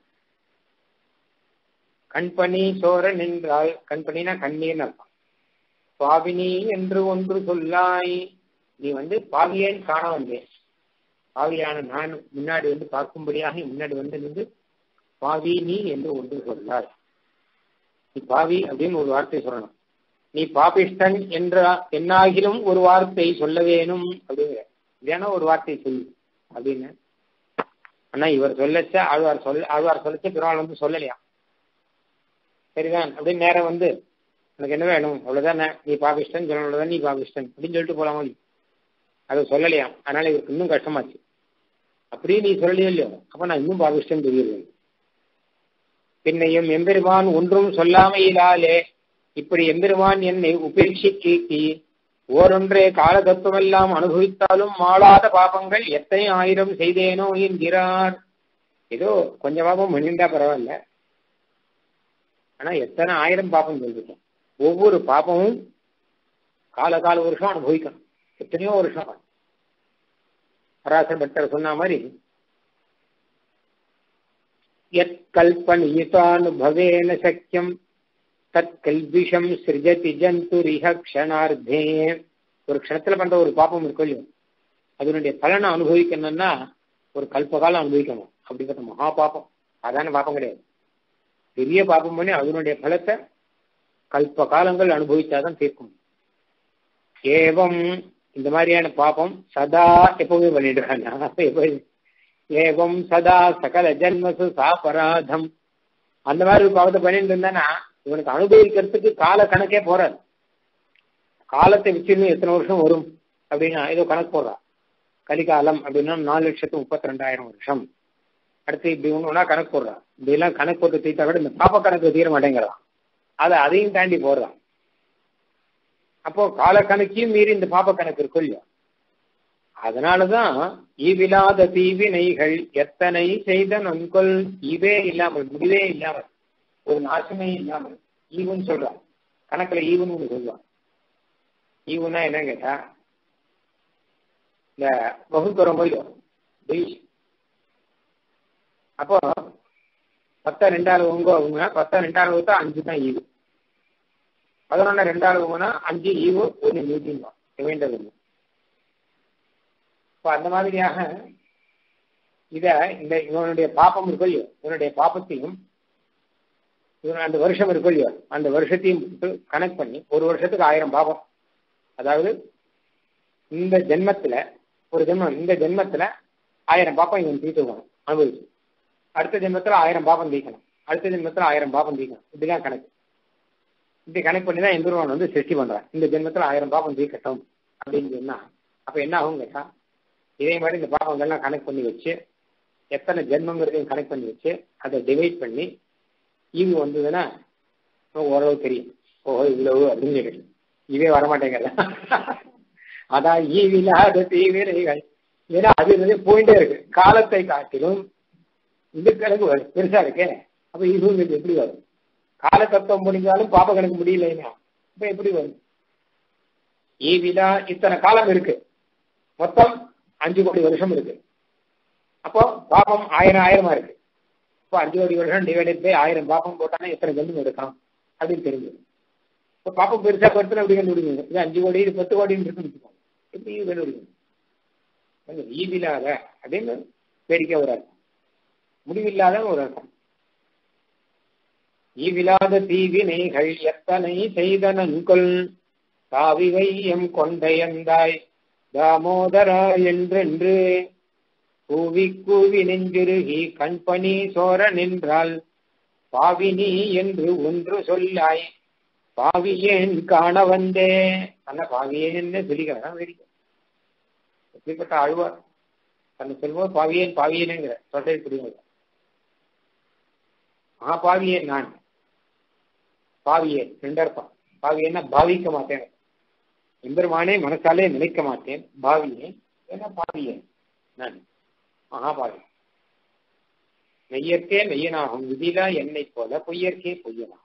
கண்பனி சோர நின்றால், கண்பனினா கண்ணீர்னு அர்த்தம். பாவினி என்று ஒன்று சொல்லாய், நீ வந்து பாவியேன்னு காண வந்தேன், பாவியான நான் முன்னாடி வந்து பார்க்கும்படியாக நீ முன்னாடி வந்து நின்று பாவி நீ என்று ஒன்று சொல்லாய். நீ பாவி அப்படின்னு ஒரு வார்த்தை சொல்லணும். நீ பாபிஷ்டன் என்ற என்னாகிலும் ஒரு வார்த்தை சொல்ல வேணும் அப்படிங்கிற, வேணா ஒரு வார்த்தை சொல்லு அப்படின்னு. ஆனா இவர் சொல்லச்ச ஆழ்வார் சொல்ல ஆழ்வார் சொல்லச்ச பிறவாள் வந்து சொல்லலையா, சரிதான் அப்படின்னு நேரம் வந்து எனக்கு என்ன வேணும் அவ்வளவுதான், நீ பாபிஷ்டன் சொல்லதான் நீ பாபிஷ்டன் அப்படின்னு சொல்லிட்டு போலாமா, அதை சொல்லலையா. அதனால இவருக்கு இன்னும் கஷ்டமாச்சு. அப்படியே நீ சொல்லலையோ இல்லையோ, அப்ப நான் இன்னும் பாபிஷ்டன் தெரியுது. பின்னையும் எம்பெருமான் ஒன்றும் சொல்லாமையிலாலே இப்படி எம்பெருமான் என்னை உபேட்சிக்கு ஓரொன்றே கால தத்துவமெல்லாம் அனுபவித்தாலும் மாளாத பாபங்கள் எத்தனை ஆயிரம் செய்தேனோ என்கிறார். ஏதோ கொஞ்சம் பாபம் பண்ணிண்டா பரவாயில்ல, ஆனா எத்தனை ஆயிரம் பாபம் சொல்லிருக்கேன். ஒவ்வொரு பாபமும் கால கால வருஷம் அனுபவிக்கணும், எத்தனையோ வருஷம். பராசர் பட்டர் சொன்ன மாதிரி யத் கல்பனியுதானுபவேன சக்கியம் தத் கல்பிஷம் சிருஜதி ஜந்துரிஹ க்ஷணார்த்தே. ஒரு க்ஷணத்துல பண்ற ஒரு பாப்பம் இருக்கும் இல்லையோ, அதனுடைய பலனை அனுபவிக்கணும்னா ஒரு கல்பகாலம் அனுபவிக்கணும். அப்படிப்பட்ட மகா பாப்பம், அதான பாப்பம் கிடையாது. பெரிய பாப்பம் பண்ணி அதனுடைய பலத்தை கல்ப காலங்கள் அனுபவிச்சாதான் தீர்க்கும். ஏவம் இந்த மாதிரியான பாப்பம் சதா எப்பவுமே பண்ணிட்டு இருக்காங்க. ஏவம் சதா சகல ஜன்மசு சாபராதம், அந்த மாதிரி ஒரு பாவத்தை பண்ணிட்டு இருந்தானா இவனுக்கு அனுபவிக்கிறதுக்கு கால கணக்கே போறாது. காலத்தை வச்சிருந்து எத்தனை வருஷம் வரும் அப்படின்னா ஏதோ கணக்கு போடுறான். கலிகாலம் அப்படின்னா நாலு லட்சத்து முப்பத்தி ரெண்டாயிரம் வருஷம். அடுத்து இப்படி ஒண்ணுனா கணக்கு போடுறான். இப்படி எல்லாம் கணக்கு போட்டு தீர்த்தா கூட இந்த பாப்ப கணக்கு தீர மாட்டேங்கிறான். அதை அதையும் தாண்டி போடுறான். அப்போ கால கணக்கையும் மீறி இந்த பாப்ப கணக்கு இருக்கும் இல்லையா. அதனாலதான் ஈவிலாத தீவினைகள் எத்தனை செய்த நன்கொள், ஈவே இல்லாமல் முடிவே இல்லாமல் ஒரு நாசமே இல்லாமல் ஈவுன்னு சொல்றான். கணக்குல ஈவுன்னு சொல்லுவான். ஈவுன்னா என்ன கேட்டா, இந்த வகுப்புற போய் அப்போ பத்த ரெண்டாவது உங்க அவங்க பத்த ரெண்டாவது தான் அஞ்சு தான் ஈவு, பதினொன்னு ரெண்டாவது உங்கன்னா அஞ்சு ஈவு ஒன்று மீட்டிங் தான் வேண்டது ஒன்று. இப்போ அந்த மாதிரியாக இத இந்த இவனுடைய பாப்பம் இருக்கோ இல்லையோ, இவனுடைய பாப்பத்தையும் இவன் அந்த வருஷம் இருக்கோ இல்லையோ அந்த வருஷத்தையும் கனெக்ட் பண்ணி ஒரு வருஷத்துக்கு ஆயிரம் பாப்பம். அதாவது இந்த ஜென்மத்துல ஒரு ஜென்மம், இந்த ஜென்மத்துல ஆயிரம் பாப்பம் இவன் தீர்த்துக்கணும் அனுபவிச்சு, அடுத்த ஜென்மத்துல ஆயிரம் பாப்பம் தீக்கணும், அடுத்த ஜென்மத்துல ஆயிரம் பாப்பம் தீக்கணும். இப்படிதான் கணக்கு. இப்படி கனெக்ட் பண்ணி தான் எம்பெருமான் வந்து சிருஷ்டி பண்றான். இந்த ஜென்மத்துல ஆயிரம் பாப்பம் தீக்கட்டும் அப்படின்னு சொன்னா அப்ப என்ன ஆகும் கேட்டா, இதே மாதிரி இந்த பாப்பங்கள்லாம் கனெக்ட் பண்ணி வச்சு எத்தனை ஜென்மங்கிறதையும் கனெக்ட் பண்ணி வச்சு அதை டிவைட் பண்ணி ஈவு வந்ததுன்னா ஓரளவு தெரியும். ஓஹோ இவ்வளவு அப்படின்னு சொல்லி இதே வரமாட்டேங்கல. அதான் ஈவில்லாத தீவிரைகள். ஏன்னா அது வந்து போயிட்டே இருக்கு. காலத்தை காட்டிலும் இந்த கணக்கு பெருசா இருக்கே. அப்ப ஈவுங்கிறது எப்படி வரும்? கால தத்துவம் முடிஞ்சாலும் பாப்ப கணக்கு முடியலைன்னா இப்ப எப்படி வரும்? ஈவிலா இத்தனை காலம் இருக்கு, மொத்தம் அஞ்சு கோடி வருஷம் இருக்கு. அப்போ பாப்பம் ஆயிரம் ஆயிரமா இருக்கு. இப்போ அஞ்சு கோடி வருஷம் டிவைடட் பை ஆயிரம் பாப்பம் போட்டாலே எத்தனை ஜென்மம் எடுக்கலாம் அப்படின்னு தெரிஞ்சது. இப்ப பாப்பா பெருசா படுத்துனா அப்படி கண்டுபிடிக்கணும். இது அஞ்சு கோடி இது பத்து கோடின்னு இருக்குன்னு எப்படி கண்டுபிடிக்கணும்? கொஞ்சம் ஈவில்லாத அப்படின்னு வேடிக்கை ஒரு அர்த்தம், முடிவில்லாத ஒரு அர்த்தம். ஈவிலாத தீவினைகள் எத்தனை செய்தனன்கொள் தாவிவை எம் கொண்டையந்தாய் தாமோதரா என்றென்று கூவி கூவி நெஞ்சுருகி கண்பணி சோர நின்றால் பாவினி என்று ஒன்று சொல்லாய் பாவியேன் காண வந்தே. அந்த பாவியேன்னு சொல்லிக்கிறேன் வேடிக்கை. எப்படிப்பட்ட ஆழ்வார் தன்னை சொல்வோம் பாவியேன் பாவியேனுங்கிற சொல்லை புரியுங்க. ஆ பாவியேன் நான் பாவியேன் ரெண்டர்ப்பம். பாவியேன்னா பாவிக்க மாட்டேன், எம்பெருமானே மனசாலே நினைக்க மாட்டேன். பாவியேன் ஏன்னா பாவியேன் நான் மகாபாவி. மெய்யற்கே மெய்யனாகும் விதிலா என்னை போல பொய்யற்கே பொய்யனாகும்.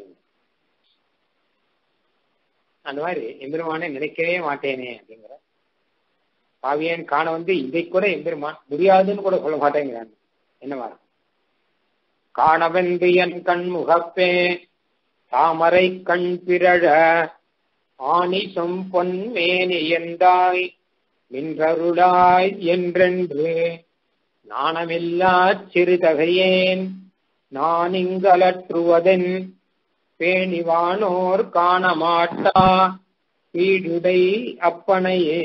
அந்த மாதிரி எம்பெருமானே நினைக்கவே மாட்டேனே அப்படிங்கிற பாவியன் காண வந்து இதை கூட எம்பெருமான் முடியாதுன்னு கூட சொல்ல மாட்டேங்கிறாங்க. என்னவா காணவென்று என் கண் முகப்பே தாமரை கண் பிறழ ஆணிசம் பொன்மேனி எந்தாய் நின்றருளாய் என்றென்று நாணமில்லா சிறுதகையேன் நான் இங்கலற்றுவதென் பேணிவானோர் காண மாட்டா வீடுடை அப்பனையே.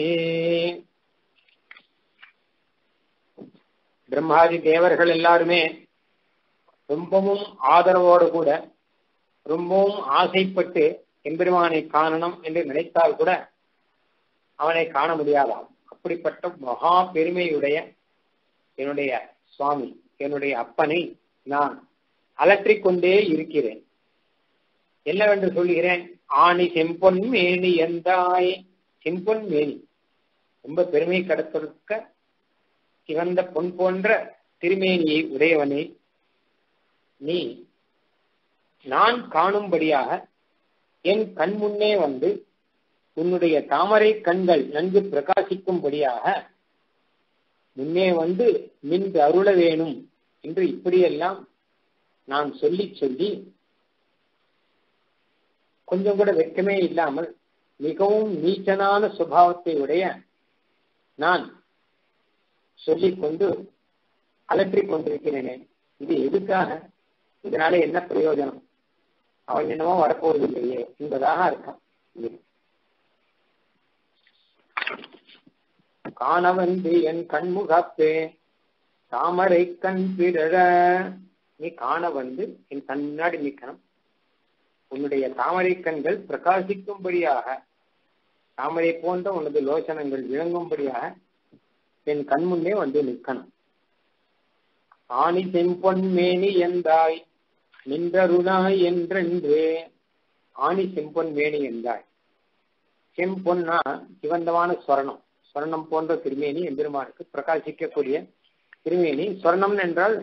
பிரம்மாதி தேவர்கள் எல்லாருமே ரொம்பவும் ஆதரவோடு கூட ரொம்பவும் ஆசைப்பட்டு எம்பெருமானை காணணும் என்று நினைத்தால் கூட அவனை காண முடியாதாம். அப்படிப்பட்ட மகா பெருமையுடைய என்னுடைய சுவாமி என்னுடைய அப்பனை நான் அலற்றிக் கொண்டே இருக்கிறேன். என்னவென்று சொல்கிறேன்? ஆணி செம்பொன் மேனி எந்தாய். செம்பொன் மேனி ரொம்ப பெருமை கடத்திருக்க சிவந்த பொன் போன்ற திருமேனியை உடையவனே, நீ நான் காணும்படியாக என் கண் முன்னே வந்து உன்னுடைய தாமரை கண்கள் நன்கு பிரகாசிக்கும்படியாக முன்னே வந்து நின்று அருள வேணும் என்று இப்படியெல்லாம் நான் சொல்லி சொல்லி கொஞ்சம் கூட வெட்கமே இல்லாமல் மிகவும் நீச்சனான சுபாவத்தை உடைய நான் சொல்லிக் கொண்டு அலற்றிக் கொண்டிருக்கிறேனே, இது எதுக்காக? இதனால என்ன பிரயோஜனம்? அவன் என்னமோ வரப்போவதில்லையே என்பதாக அர்த்தம். காண வந்து என் கண்முகப்பே தாமரை கண் பிறழ. நீ காண வந்து என் கண் முன்னாடி நிற்கணும். உன்னுடைய தாமரை கண்கள் பிரகாசிக்கும்படியாக, தாமரை போன்ற உனது லோசனங்கள் விளங்கும்படியாக என் கண் முன்னே வந்து நிற்கணும். ஆணி செம்பொன் மேனி எந்தாய் நின்றருளாய் என்றென்று. ஆணி செம்பொன் மேனி எந்தாய். செம்பொன்னா சிவந்தமான ஸ்வர்ணம், ஸ்வர்ணம் போன்ற திருமேனி எம்பெருமானுக்கு பிரகாசிக்கக்கூடிய திருமேனி. ஸ்வர்ணம் என்றால்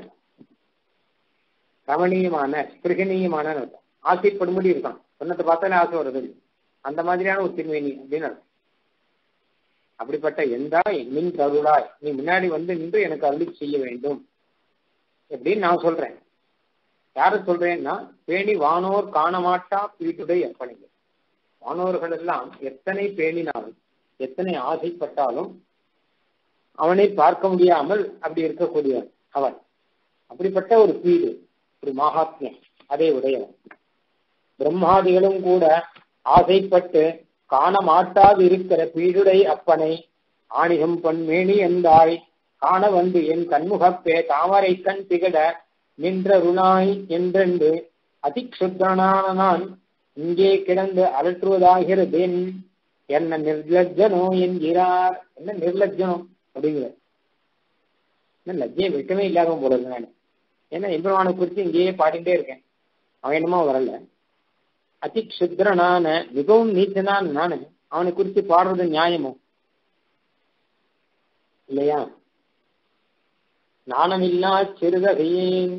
ரமணீயமான ஸ்பிருகணீயமான அர்த்தம், ஆசைப்படும்படி இருக்கணும். சொன்னத்தை பார்த்தாலே ஆசை வருது, அந்த மாதிரியான ஒரு திருமேனி அப்படின்னு அர்த்தம். அப்படிப்பட்ட எந்தாய் நின் அருளாய், நீ முன்னாடி வந்து நின்று எனக்கு அருளி செய்ய வேண்டும் அப்படின்னு நான் சொல்றேன். யாரு சொல்றேன்னா பேணி வானோர் காணமாட்டா பீட்டுடை அப்பனைங்க. வானோர்கள் எல்லாம் எத்தனை பேணினாலும் எத்தனை ஆசைப்பட்டாலும் அவனை பார்க்க முடியாமல் அப்படி இருக்கக்கூடிய அவன். அப்படிப்பட்ட ஒரு பீடு, ஒரு மகாத்மியம் அதை உடையவன். பிரம்மாதிகளும் கூட ஆசைப்பட்டு காண மாட்டாது இருக்கிற பீடுடை அப்பனை ஆணிகம் பொன்மேனி எந்தாய் காண வந்து என் கண்முகப்பே தாமரை கண் திகழ நின்ற ருணாய் என்றென்று அதிக்ஷுத்ரனான நான் இங்கே கிடந்து அலற்றுவதாகிறதேன் என்ன நிர்லஜ்ஜனோ என்கிறார். என்ன நிர்லஜ்ஜனோ அப்படிங்கிற என்ன லஜ்ஜையை வெட்டமே இல்லாத போல இருக்கு நான். ஏன்னா எம்பெருமானை குறித்து இங்கேயே பாடிட்டே இருக்கேன், அவன் என்னமோ வரல. அதிக்ஷுத்ரனான மிகவும் நீச்சனான நானு அவனை குறித்து பாடுறது நியாயமோ இல்லையா? ஞானமில்லா சிறுதகையேன்,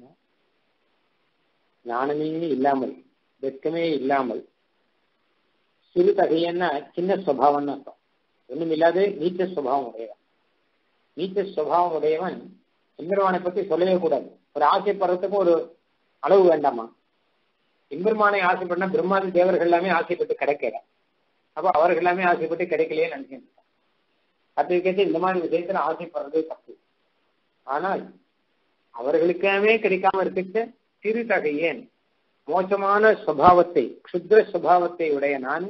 ஞானமே இல்லாமல் வெட்கமே இல்லாமல், சிறுதகையன்னா சின்ன சுபாவம்னு அர்த்தம். ஒண்ணும் இல்லாத நீச்ச சுபாவம் உடையவன். நீச்ச சுபாவம் உடையவன் எம்பெருமானை பத்தி சொல்லவே கூடாது. ஒரு ஆசைப்படுறதுக்கும் ஒரு அளவு வேண்டாமா? எம்பெருமானை ஆசைப்பட்டா பிரம்மாதி தேவர்கள் எல்லாமே ஆசைப்பட்டு கிடைக்கல. அப்ப அவர்கள் எல்லாமே ஆசைப்பட்டு கிடைக்கலையே நினைக்கிறேன். அதுக்கேற்ற இந்த மாதிரி விஷயத்துல ஆசைப்படுறது தப்பு. ஆனால் அவர்களுக்காமே கிடைக்காம இருக்க சிறு தகையேன் மோசமான சுபாவத்தை க்ஷுத்ர சுபாவத்தை உடைய நான்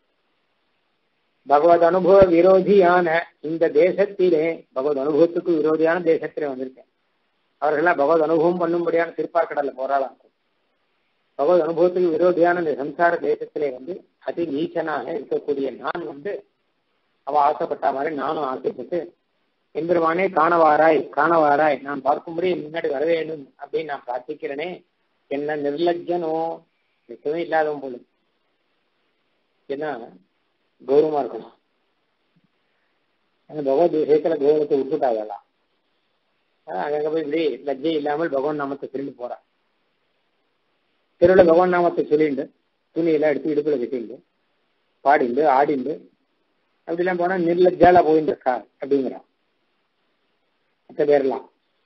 பகவத் அனுபவ விரோதியான இந்த தேசத்திலே பகவத் அனுபவத்துக்கு விரோதியான தேசத்திலே வந்திருக்கேன். அவர்களெல்லாம் பகவத் அனுபவம் பண்ணும்படியான திருப்பார்கடல்ல போராடலாம். பகவத் அனுபவத்துக்கு விரோதியான இந்த சம்சார தேசத்திலே வந்து அதி நீச்சனாக இருக்கக்கூடிய நான் வந்து அவ ஆசைப்பட்ட மாதிரி நானும் ஆசைப்பட்டு எம்பெருமானே காணவாராய் காணவாராய் நான் பார்க்கும்படி முன்னாடி வர வேண்டும் அப்படின்னு நான் பிரார்த்திக்கிறேனே, என்ன நிர்லஜனோ நிச்சயமே இல்லாதவன் போல. ஏன்னா கௌரவமா இருக்கணும். பகவத் விஷயத்துல கௌரவத்தை விட்டுட்டாங்கலாம். அங்க போய் இப்படி லஜ்ஜை இல்லாமல் பகவான் நாமத்தை திரும்பி போறான். தெருவில் பகவான் நாமத்தை சொல்லிண்டு துணியெல்லாம் எடுத்து இடுப்புல கட்டிண்டு பாடிண்டு ஆடிண்டு அப்படிலாம் போனா நிர்லஜாலா போயிட்டு இருக்கா அப்படிங்கிறான் மற்ற பேர்லாம்.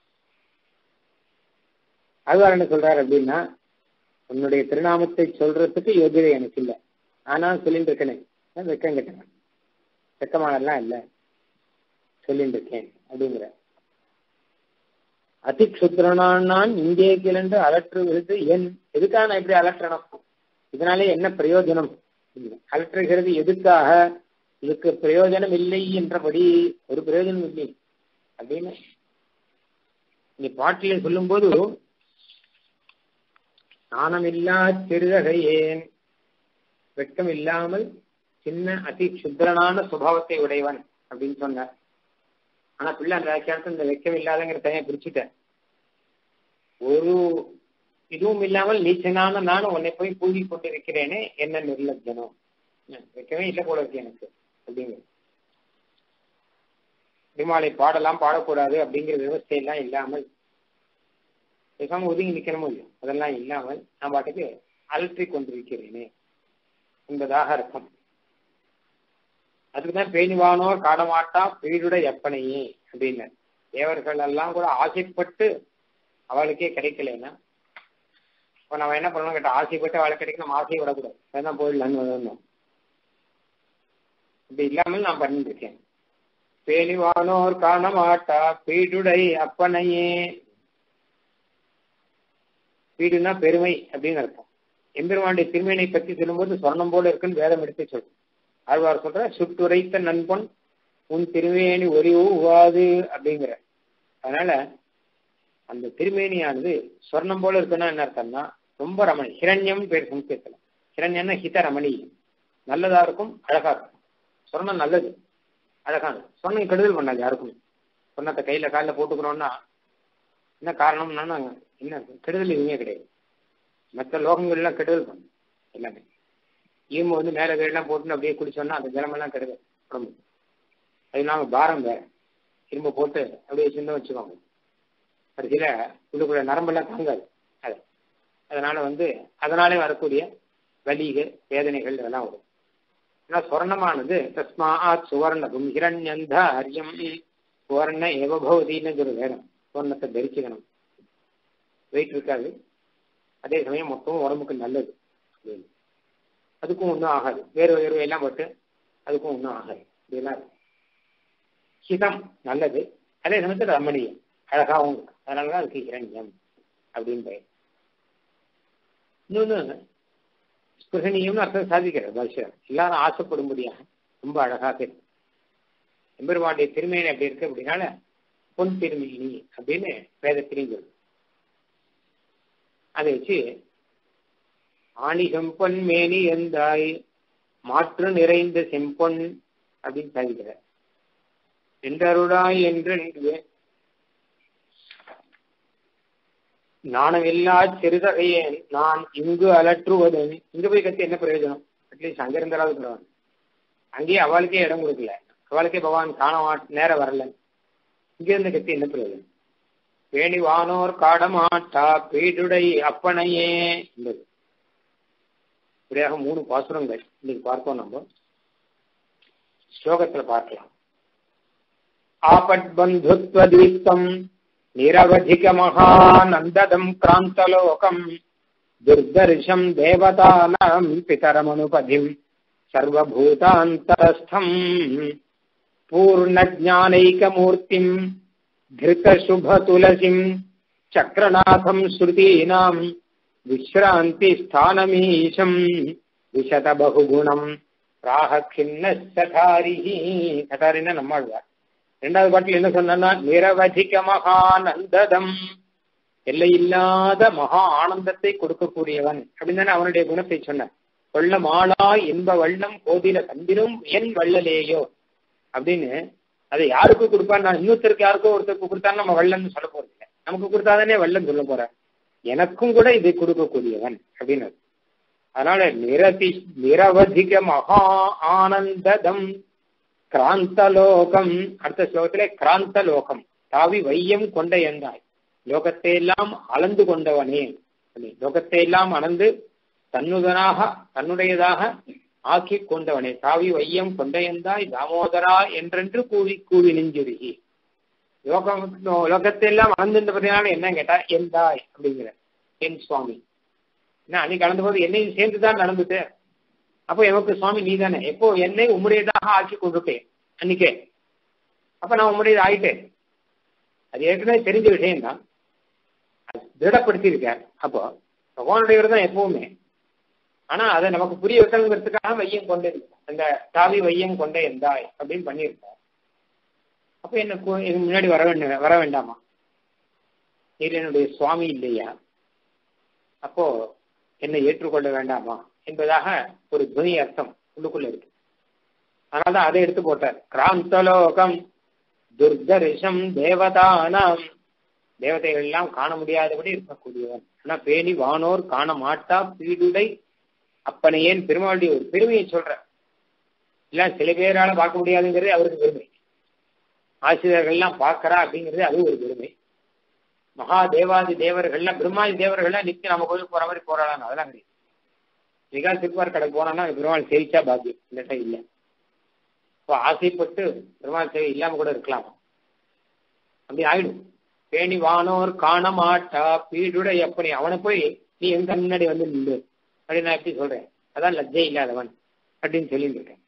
அதுவார் என்ன சொல்றாரு அப்படின்னா, உன்னுடைய திருநாமத்தை சொல்றதுக்கு யோகியதை எனக்கு இல்லை, ஆனா சொல்லிட்டு இருக்கேனே வெக்கம் கட்டேன், வெக்கமானலாம் இல்லை சொல்லிட்டு இருக்கேன் அப்படிங்கிற. அதிக்ஷுத்ரனான் நான் இங்கே கிளண்டு அலற்று விழுது என் எதுக்காக நான் எப்படி அலற்றணும், இதனாலே என்ன பிரயோஜனம், அலற்றுகிறது எதுக்காக, இதுக்கு பிரயோஜனம் இல்லை என்றபடி ஒரு பிரயோஜனம் இல்லை அப்படின்னு நீ பாட்டில சொல்லும் போது நாணமில்லா சிறுதகையேன் வெட்கம் இல்லாமல் சின்ன அதி சுத்திரனான சுபாவத்தை உடையவன் அப்படின்னு சொன்னார். ஆனா பிள்ளை அந்த வாக்கியத்தை இந்த வெட்கம் இல்லாதங்கிற தனியா பிரிச்சுட்டேன். ஒரு இதுவும் இல்லாமல் நீச்சனான நானும் உன்னை போய் பூஜி கொண்டிருக்கிறேனே என்ன நிர்லஜனம், வெட்கமே இல்லை போல இருக்கு எனக்கு அப்படிங்கிற. பெருமாளை பாடலாம் பாடக்கூடாது அப்படிங்கிற விவசாயெல்லாம் இல்லாமல் பேசாம ஒதுங்கி நிற்கணுமோ இல்லையோ அதெல்லாம் இல்லாமல் நான் பாட்டுக்கு அலற்றி கொண்டிருக்கிறேனே என்பதாக அர்த்தம். அதுக்குதான் பேணிவானோர் காடமாட்டா பீடுட எப்பனையே அப்படின்னு. தேவர்கள் எல்லாம் கூட ஆசைப்பட்டு அவளுக்கே கிடைக்கலன்னா இப்போ நம்ம என்ன பண்ணணும் கேட்டா, ஆசைப்பட்டு அவளை கிடைக்க நம்ம ஆசையை விடக்கூடாது, அதுதான் போயிடலான்னு வரணும். இப்படி இல்லாமல் நான் பண்ணிட்டு இருக்கேன். பேணிவானோர் காணமாட்டா பீடுடை அப்பனையே. பீடுனா பெருமை அப்படின்னு அர்த்தம். எம்பெருமானுடைய திருமேனை பற்றி சொல்லும்போது சொர்ணம் போல இருக்குன்னு வேதம் எடுத்து சொல்லும். ஆழ்வார் சொல்ற சுட்டுரைத்த நண்பன் உன் திருமேனி ஒளிவாது அப்படிங்கிற. அதனால அந்த திருமேனியானது சொர்ணம் போல இருக்குன்னா என்ன அர்த்தம்னா ரொம்ப ரமணி, ஹிரண்யம் பேர் சம்ஸ்கிருதத்துல. ஹிரண்யம்னா ஹித ரமணியம், நல்லதா இருக்கும், அழகா இருக்கும். சொர்ணம் நல்லது, அழகானது. சொர்ணம் கெடுதல் பண்ணாது யாருக்குமே. சொர்ணத்தை கையில காலில் போட்டுக்கிறோம்னா என்ன காரணம்னா என்ன கெடுதல் எதுவுமே கிடையாது. மற்ற லோகங்கள்லாம் கெடுதல் பண்ணும் எல்லாமே. ஈம வந்து மேலே வேலாம் போட்டுன்னு அப்படியே குடிச்சோம்னா அந்த ஜலமெல்லாம் கெடுதல் உடம்பு. அது இல்லாமல் பாரம் வேற திரும்ப போட்டு அப்படியே சின்ன வச்சுக்கோங்க, கடைசியில உள்ளுக்குள்ள நரம்பெல்லாம் தாங்காது அது. அதனால வந்து அதனாலே வரக்கூடிய வலிக வேதனைகள் இதெல்லாம் வரும். ஆனா சொர்ணமானது தஸ்மாத் சுவர்ணகும் ஹிரண்யந்த ஹரியம் சுவர்ண ஏவபவதின்னு ஒரு வேதம். சொர்ணத்தை தரிச்சுக்கணும், வெயிட் இருக்காது, அதே சமயம் மொத்தமும் உடம்புக்கு நல்லது. அதுக்கும் ஒன்றும் ஆகாது, வேறு வேறு எல்லாம் போட்டு அதுக்கும் ஒன்றும் ஆகாது. இதெல்லாம் ஹிதம் நல்லது, அதே சமயத்தில் ரமணியம் அழகாகவும் இருக்கு. அதனாலதான் அதுக்கு இரண்யம் அப்படின்னு பெயர். இன்னொன்று ஸ்பிருகணியம்னு அர்த்தம் சாதிக்கிறது பாஷ்யம். எல்லாரும் ஆசைப்படும்படியாக ரொம்ப அழகாக இருக்கு. எம்பெருமானுடைய திருமேனி அப்படி இருக்கு. அப்படின்னால பொன் திருமேனி அப்படின்னு வேதத்திலையும் சொல்லு. அதை வச்சு ஆணி செம்பொன் மேனி எந்தாய் மாற்று நிறைந்த செம்பொன் அப்படின்னு சாதிக்கிறார். என்றருடாய் என்று நாணமில்லா சிறுதகையே நான் இங்கு அலற்றுவது. இங்க போய் கத்தி என்ன பிரயோஜனம்? அட்லீஸ்ட் அங்க இருந்தாலும் பரவாயில்ல. அங்கேயே அவளுக்கே இடம் கொடுக்கல, அவளுக்கே பகவான் காண நேரம் வரல. இங்க இருந்து கத்தி என்ன பிரயோஜனம்? பேணி வானோர் காடமாட்டா பீடுடை அப்பனையே என்பது. இப்படியாக மூணு பாசுரங்கள் இன்னைக்கு பார்ப்போம். நம்ம ஸ்லோகத்துல பார்க்கலாம். ஆபட் பந்துத்வ தீப்தம் நிரவதிக மகாநந்ததம் கிராந்தலோகம் துர்தர்ஷம் தேவதானாம் பிதரமனுபதிம் சர்வபூதாந்தரஸ்தம் பூர்ணஜானைகமூர்த்திம் திருதசுபதுலசிம் சக்ரநாதம் ஸ்ருதீனாம் விஸ்ராந்தி ஸ்தானமீஷம் விஷத பகுகுணம் ராக கிண்ண சதாரிஹி. சதாரின்னா நம்மாழ்வார். இரண்டாவது பாட்டில் என்ன சொன்னா, நிரவதிக மகானந்ததம், எல்லையில்லாத மகா ஆனந்தத்தை கொடுக்கக்கூடியவன் அப்படின்னு தானே அவனுடைய குணத்தை சொன்ன. கொள்ள மாளா என்ப வள்ளம் கோதில தந்திரும் என் வள்ளலேயோ அப்படின்னு. அதை யாருக்கு கொடுப்பான், நான் இன்னொருத்தருக்கு யாருக்கோ ஒருத்தருக்கு கொடுத்தான்னு நம்ம வள்ளன்னு சொல்ல போறது இல்லை. நமக்கு கொடுத்தாதானே வள்ளம் சொல்ல போற. எனக்கும் கூட இதை கொடுக்கக்கூடியவன் அப்படின்னு. அதனால நிரதி நிரவதிக மகா ஆனந்ததம் கிராந்தலோகம். அடுத்த ஸ்லோகத்திலே கிராந்தலோகம், தாவி வையம் கொண்ட எந்தாய், லோகத்தை எல்லாம் அளந்து கொண்டவனே. லோகத்தை எல்லாம் அளந்து தன்னுதனாக தன்னுடையதாக ஆக்கி கொண்டவனே. தாவி வையம் கொண்ட எந்தாய் தாமோதரா என்றென்று கூவி கூவி நெஞ்சுருகி. லோகம் லோகத்தை எல்லாம் அளந்துன்றதுனால என்ன கேட்டா எந்தாய் அப்படிங்கிற என் சுவாமி. என்ன அன்னைக்கு கலந்த போது என்னையும் சேர்ந்துதான் நடந்துட்டு. அப்போ எனக்கு சுவாமி நீ தானே, எப்போ என்னை உம்முடையதாக ஆக்கி கொண்டுட்டேன் அன்னைக்கே. அப்ப நான் உம்முடையது ஆயிட்டேன். அது ஏற்கனவே தெரிஞ்ச விஷயம்தான், அது திடப்படுத்தி இருக்கார். அப்போ பகவானுடையவர் தான் எப்பவுமே. ஆனா அதை நமக்கு புரிய வைக்கணுங்கிறதுக்காக வையம் கொண்டே அந்த தாவி வையம் கொண்டே எந்தாய் அப்படின்னு பண்ணியிருக்கார். அப்ப என்ன இதுக்கு முன்னாடி வர வேண்டாம் வர வேண்டாமா? நீர் என்னுடைய சுவாமி இல்லையா? அப்போ என்னை ஏற்றுக்கொள்ள வேண்டாமா என்பதாக ஒரு துணி அர்த்தம் உள்ளுக்குள்ள இருக்கு. அதனால்தான் அதை எடுத்து போட்டார். கிராந்தலோகம் துர்தர்ஷம் தேவதானாம், தேவதைகள் எல்லாம் காண முடியாதபடி இருக்கக்கூடியவன். ஆனா பேணி வானோர் காண மாட்டா பீடுடை அப்பனை. ஏன் பெருமாளுடைய ஒரு பெருமையை சொல்ற. இல்ல சில பேரால பார்க்க முடியாதுங்கிறது அவருக்கு பெருமை, ஆசிரியர்கள் எல்லாம் பார்க்கறா அப்படிங்கிறது அது ஒரு பெருமை. மகா தேவாதி தேவர்கள்லாம் பிரம்மாதி தேவர்கள்லாம் நிச்சயம் நம்ம கோயில் போற மாதிரி போறாளான்னு அதெல்லாம் கிடையாது. நிகால் திருப்பார் கடை போனான்னா பெருமாள் சேவிச்சா பாக்கியம், இல்லட்டா இல்லை. இப்போ ஆசைப்பட்டு பெருமாள் சேவை இல்லாம கூட இருக்கலாம், அப்படி ஆயிடும். பேணி வானோர் காண மாட்டா பீடுடை அப்படி. அவனை போய் நீ எங்க முன்னாடி வந்து நின்று அப்படின்னு நான் எப்படி சொல்றேன்? அதான் லஜ்ஜை இல்லாதவன் அப்படின்னு சொல்லிட்டு இருக்கேன்.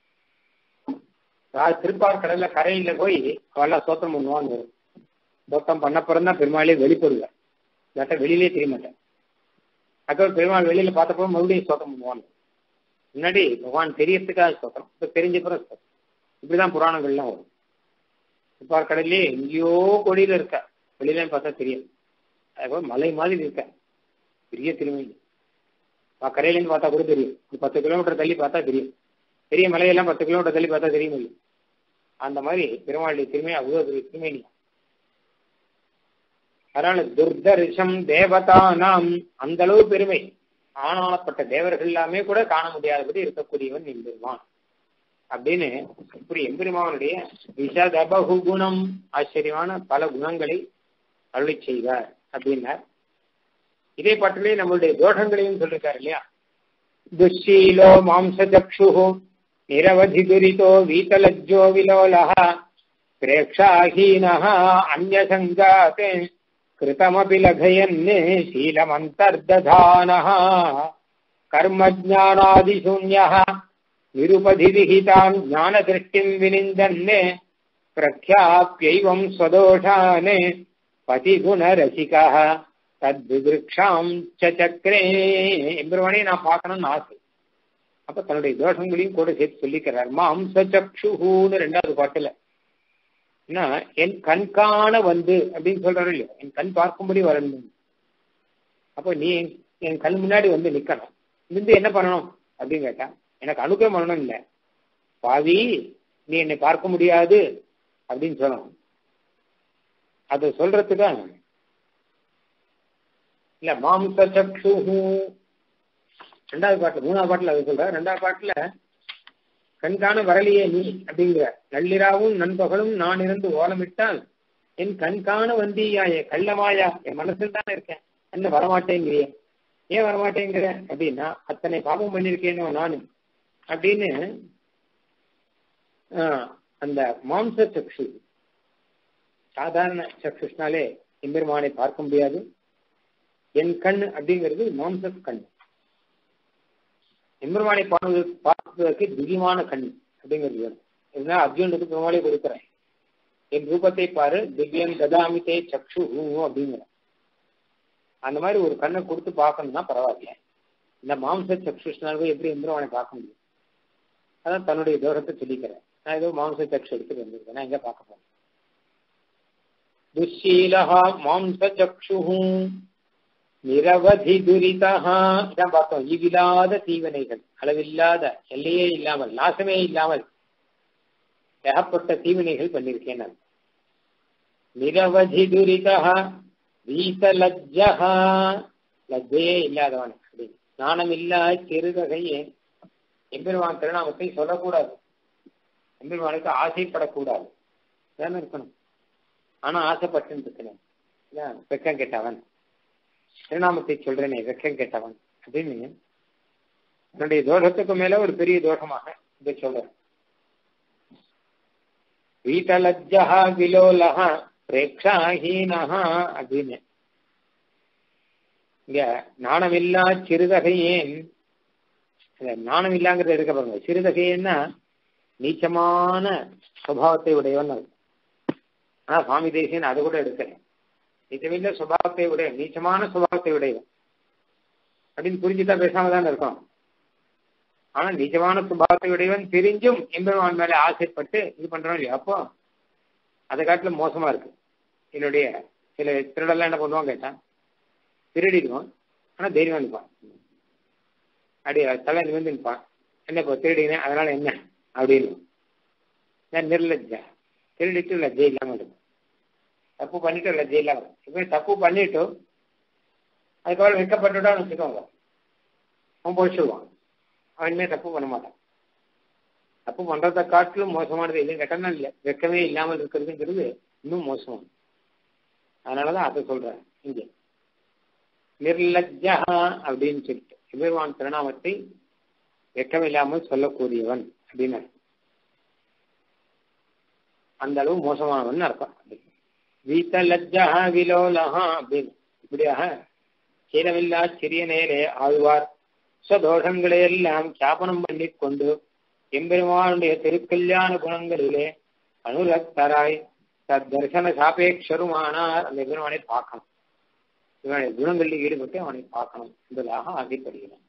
திருப்பார் கடல்ல கரையில போய் அவெல்லாம் சோத்திரம் பண்ணுவான்னு வரும். சோத்திரம் பண்ணப்புறம் தான் பெருமாளே வெளிப்படுவார், இல்லாட்டா வெளியிலே தெரிய மாட்டேன். அதுக்கப்புறம் பெருமாள் வெளியில பார்த்தப்போ மறுபடியும் சோத்திரம் பண்ணுவாங்க. முன்னாடி பகவான் தெரியறதுக்காக சோத்திரம், இப்போ தெரிஞ்சப்புறம் சோத்திரம். இப்படிதான் புராணங்கள்லாம் வரும். திருப்பார் கடல்லே எங்கேயோ கொடியில இருக்க, வெளியில பார்த்தா தெரியும். அதுக்கப்புறம் மலை மாதிரி இருக்க பெரிய திருமணி, கரையிலேருந்து பார்த்தா கூட தெரியும். ஒரு பத்து கிலோமீட்டர் தள்ளி பார்த்தா தெரியும். பெரிய மலையெல்லாம் பத்து கிலோமீட்டர் தள்ளி பார்த்தா தெரியும் இல்லை? அந்த மாதிரி பெருமாளுடைய திருமை அவ்வளோ பெரிய திருமணி. அதனால துர்தர்ஷம் தேவதானாம், அந்த அளவு பெருமை. ஆனாப்பட்ட தேவர்கள் எல்லாமே கூட காண முடியாதபடி இருக்கக்கூடியவன் எம்பெருமான் அப்படின்னு இப்படி எம்பெருமானுடைய விஷதபகு குணம், ஆச்சரியமான பல குணங்களை அருளை செய்வார் அப்படின்னார். இதே பாட்டிலே நம்மளுடைய தோஷங்களையும் சொல்லிருக்காரு இல்லையா? துஷீலோ மாம்சச்சு நிரவதி துரிதோ வீதலஜ்ஜோ விலோலஹ பிரேக்ஷாஹீனஹ அன்யசங்காதே கிருதமபி லகயன்னே சீலமந்தர்ததானஹ கர்மஜ்ஞானாதிசூன்யஹ நிருபதி விஹிதாம் ஞானதிருஷ்டிம் வினிந்தன்னே பிரக்யாப்யைவம் ஸ்வதோஷானே பதிகுணரசிகஹ தத்விருக்ஷாம் சக்ரே. எம்பெருமானே நான் பார்க்கணும்னு ஆசை. அப்ப தன்னுடைய தோஷங்களையும் கூட சேர்த்து சொல்லிக்கிறார். மாம்சச்சுன்னு ரெண்டாவது பாட்டுல என்ன, என் கண் காண வந்து அப்படின்னு சொல்றாரு இல்லையா? என் கண் பார்க்கும்படி வரணும். அப்போ நீ என் கண் முன்னாடி வந்து நிக்கணும். இருந்து என்ன பண்ணணும் அப்படின்னு கேட்டா, எனக்கு அனுகிரகம் பண்ணணும் இல்லை, பாவி நீ என்னை பார்க்க முடியாது அப்படின்னு சொல்லணும். அதை சொல்றதுதான் இல்ல மாம்சச்சு. ரெண்டாவது பாட்டுல மூணாவது பாட்டுல அதை சொல்ற. ரெண்டாவது பாட்டுல கண்காண வரலையே நீ அப்படிங்கிற. நள்ளிராவும் நண்பகலும் நான் இருந்து ஓலமிட்டால் என் கண்காண வந்தியாயே கள்ளமாயா, என் மனசில் தானே இருக்கேன், என்ன வரமாட்டேங்கிறிய, ஏன் வரமாட்டேங்கிற அப்படின்னா அத்தனை பாவம் பண்ணிருக்கேனோ நானு அப்படின்னு. ஆஹ் அந்த மாம்ச சக்ஷு, சாதாரண சக்ஷுனாலே எம்பெருமானை பார்க்க முடியாது. என் கண் அப்படிங்கிறது மாம்ச கண். எம்பெருமானை பார்ப்பது பார்ப்பதற்கு திவ்யமான கண் அப்படிங்கிறது வேணும். இதனால அர்ஜுனுக்கு பெருமாளை கொடுக்குறேன், என் ரூபத்தை பாரு, திவ்யம் ததாமிதே சக்ஷு அப்படிங்கிற அந்த மாதிரி ஒரு கண்ணை கொடுத்து பார்க்கணும்னா பரவாயில்ல. இந்த மாம்ச சக்ஷுஷ்னாலும் எப்படி எம்பெருமானை பார்க்க முடியும்? அதான் தன்னுடைய தோஷத்தை சொல்லிக்கிறேன். நான் ஏதோ மாம்ச சக்ஷு எடுத்துட்டு வந்திருக்கேன், நான் எங்க பார்க்க போறேன்? துஷீலஹா மாம்ச சக்ஷு நிரவதி துரிதா. இதான் பார்த்தோம், ஈவில்லாத தீவினைகள், அளவில்லாத, எல்லையே இல்லாமல், நாசமே இல்லாமல் ஏகப்பட்ட தீவினைகள் பண்ணிருக்கேன் நான். நிரவதி துரிதா வீசலஜ்ஜா, லஜ்ஜையே இல்லாதவன் அப்படின்னு. நாணம் இல்லா சிறுதகையே. எம்பெருமான் திருநாமத்தை சொல்லக்கூடாது, எம்பெருமானுக்கு ஆசைப்படக்கூடாது, தானே இருக்கணும். ஆனா ஆசைப்பட்டு இருக்கிறேன், வெக்கம் கெட்டவன், திருநாமத்தை சொல்றேனே வெக்கம் கெட்டவன் அப்படின்னு என்னுடைய தோஷத்துக்கு மேல ஒரு பெரிய தோஷமாக இதை சொல்றேன். வீதலஜ்ஜா விலோலஹா பிரேக்ஷாஹீனஹா அப்படின்னு. இங்க நாணமில்லா சிறுதகையேன், நாணம் இல்லாங்கிறது எடுக்க பாருங்க. சிறுதகையன்னா நீச்சமான சுபாவத்தை உடையவன். ஆனா சுவாமி தேசியன் அது கூட எடுக்கிறேன். நீச்சமில்ல சுபாவத்தை உடைய, நீச்சமான சுபாவத்தை உடையவன் அப்படின்னு புரிஞ்சுட்டா பேசாம தானே இருக்கும். ஆனா நிஜமான சுபாவத்தை உடையவன் தெரிஞ்சும் எம்பெருமான் மேல ஆசைப்பட்டு இது பண்றோம் இல்லையா, அப்போ அதை காட்டிலும் மோசமா இருக்கு. என்னுடைய சில திருடெல்லாம் என்ன பண்ணுவான் கேட்டா, திருடிடுவான், ஆனா தைரியமா நிற்பான், அப்படி தலை நிமிர்ந்து நிற்பான். என்ன இப்போ திருடினேன் அதனால என்ன அப்படின்னு. நான் நிர்லஜ்ஜா, திருடிட்டு லஜ்ஜை இல்லாம இருக்கும், தப்பு பண்ணிட்டு லஜ்ஜை இல்லாம. இப்போ தப்பு பண்ணிட்டு அதுக்கப்புறம் வெட்கப்பட்டுட்டான்னு வச்சுக்கோங்க, அவன் போயிடுவான், அவனுமே தப்பு பண்ண மாட்டான். தப்பு பண்றதை காட்டிலும் மோசமானது இல்லைன்னு கேட்டானா இல்லை, வெக்கமே இல்லாமல் இருக்கிறதுங்கிறது இன்னும் மோசமானது. அதனாலதான் அதை சொல்றேன் இங்கே நிர்லஜ்ஜா அப்படின்னு சொல்லிட்டு. எம்பெருமான் திருநாமத்தை வெக்கமில்லாமல் சொல்லக்கூடியவன் அப்படின்னு அந்த அளவு மோசமானவன் அர்த்தம். வீத்த லஜ்ஜா விலோலஹா அப்படின்னு. இப்படியாக சீரமில்லா சிறிய நேரே ஆழ்வார் சதோஷங்களை எல்லாம் கியாபனம் பண்ணி கொண்டு எம்பெருமானுடைய திருக்கல்யாண குணங்களிலே அனுரக்தராய் தர்சன சாபேட்சருமானார். அந்த எம்பெருமானை பார்க்கணும், இவனுடைய குணங்களில் ஈடுபட்டு அவனை பார்க்கணும் என்பதாக ஆசைப்படுகிறான்.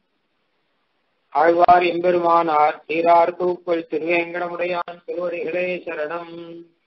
ஆழ்வார் எம்பெருமானார் சீரார் தூக்குள் திருவேங்கடமுடையான் திருவடிகளே சரணம்.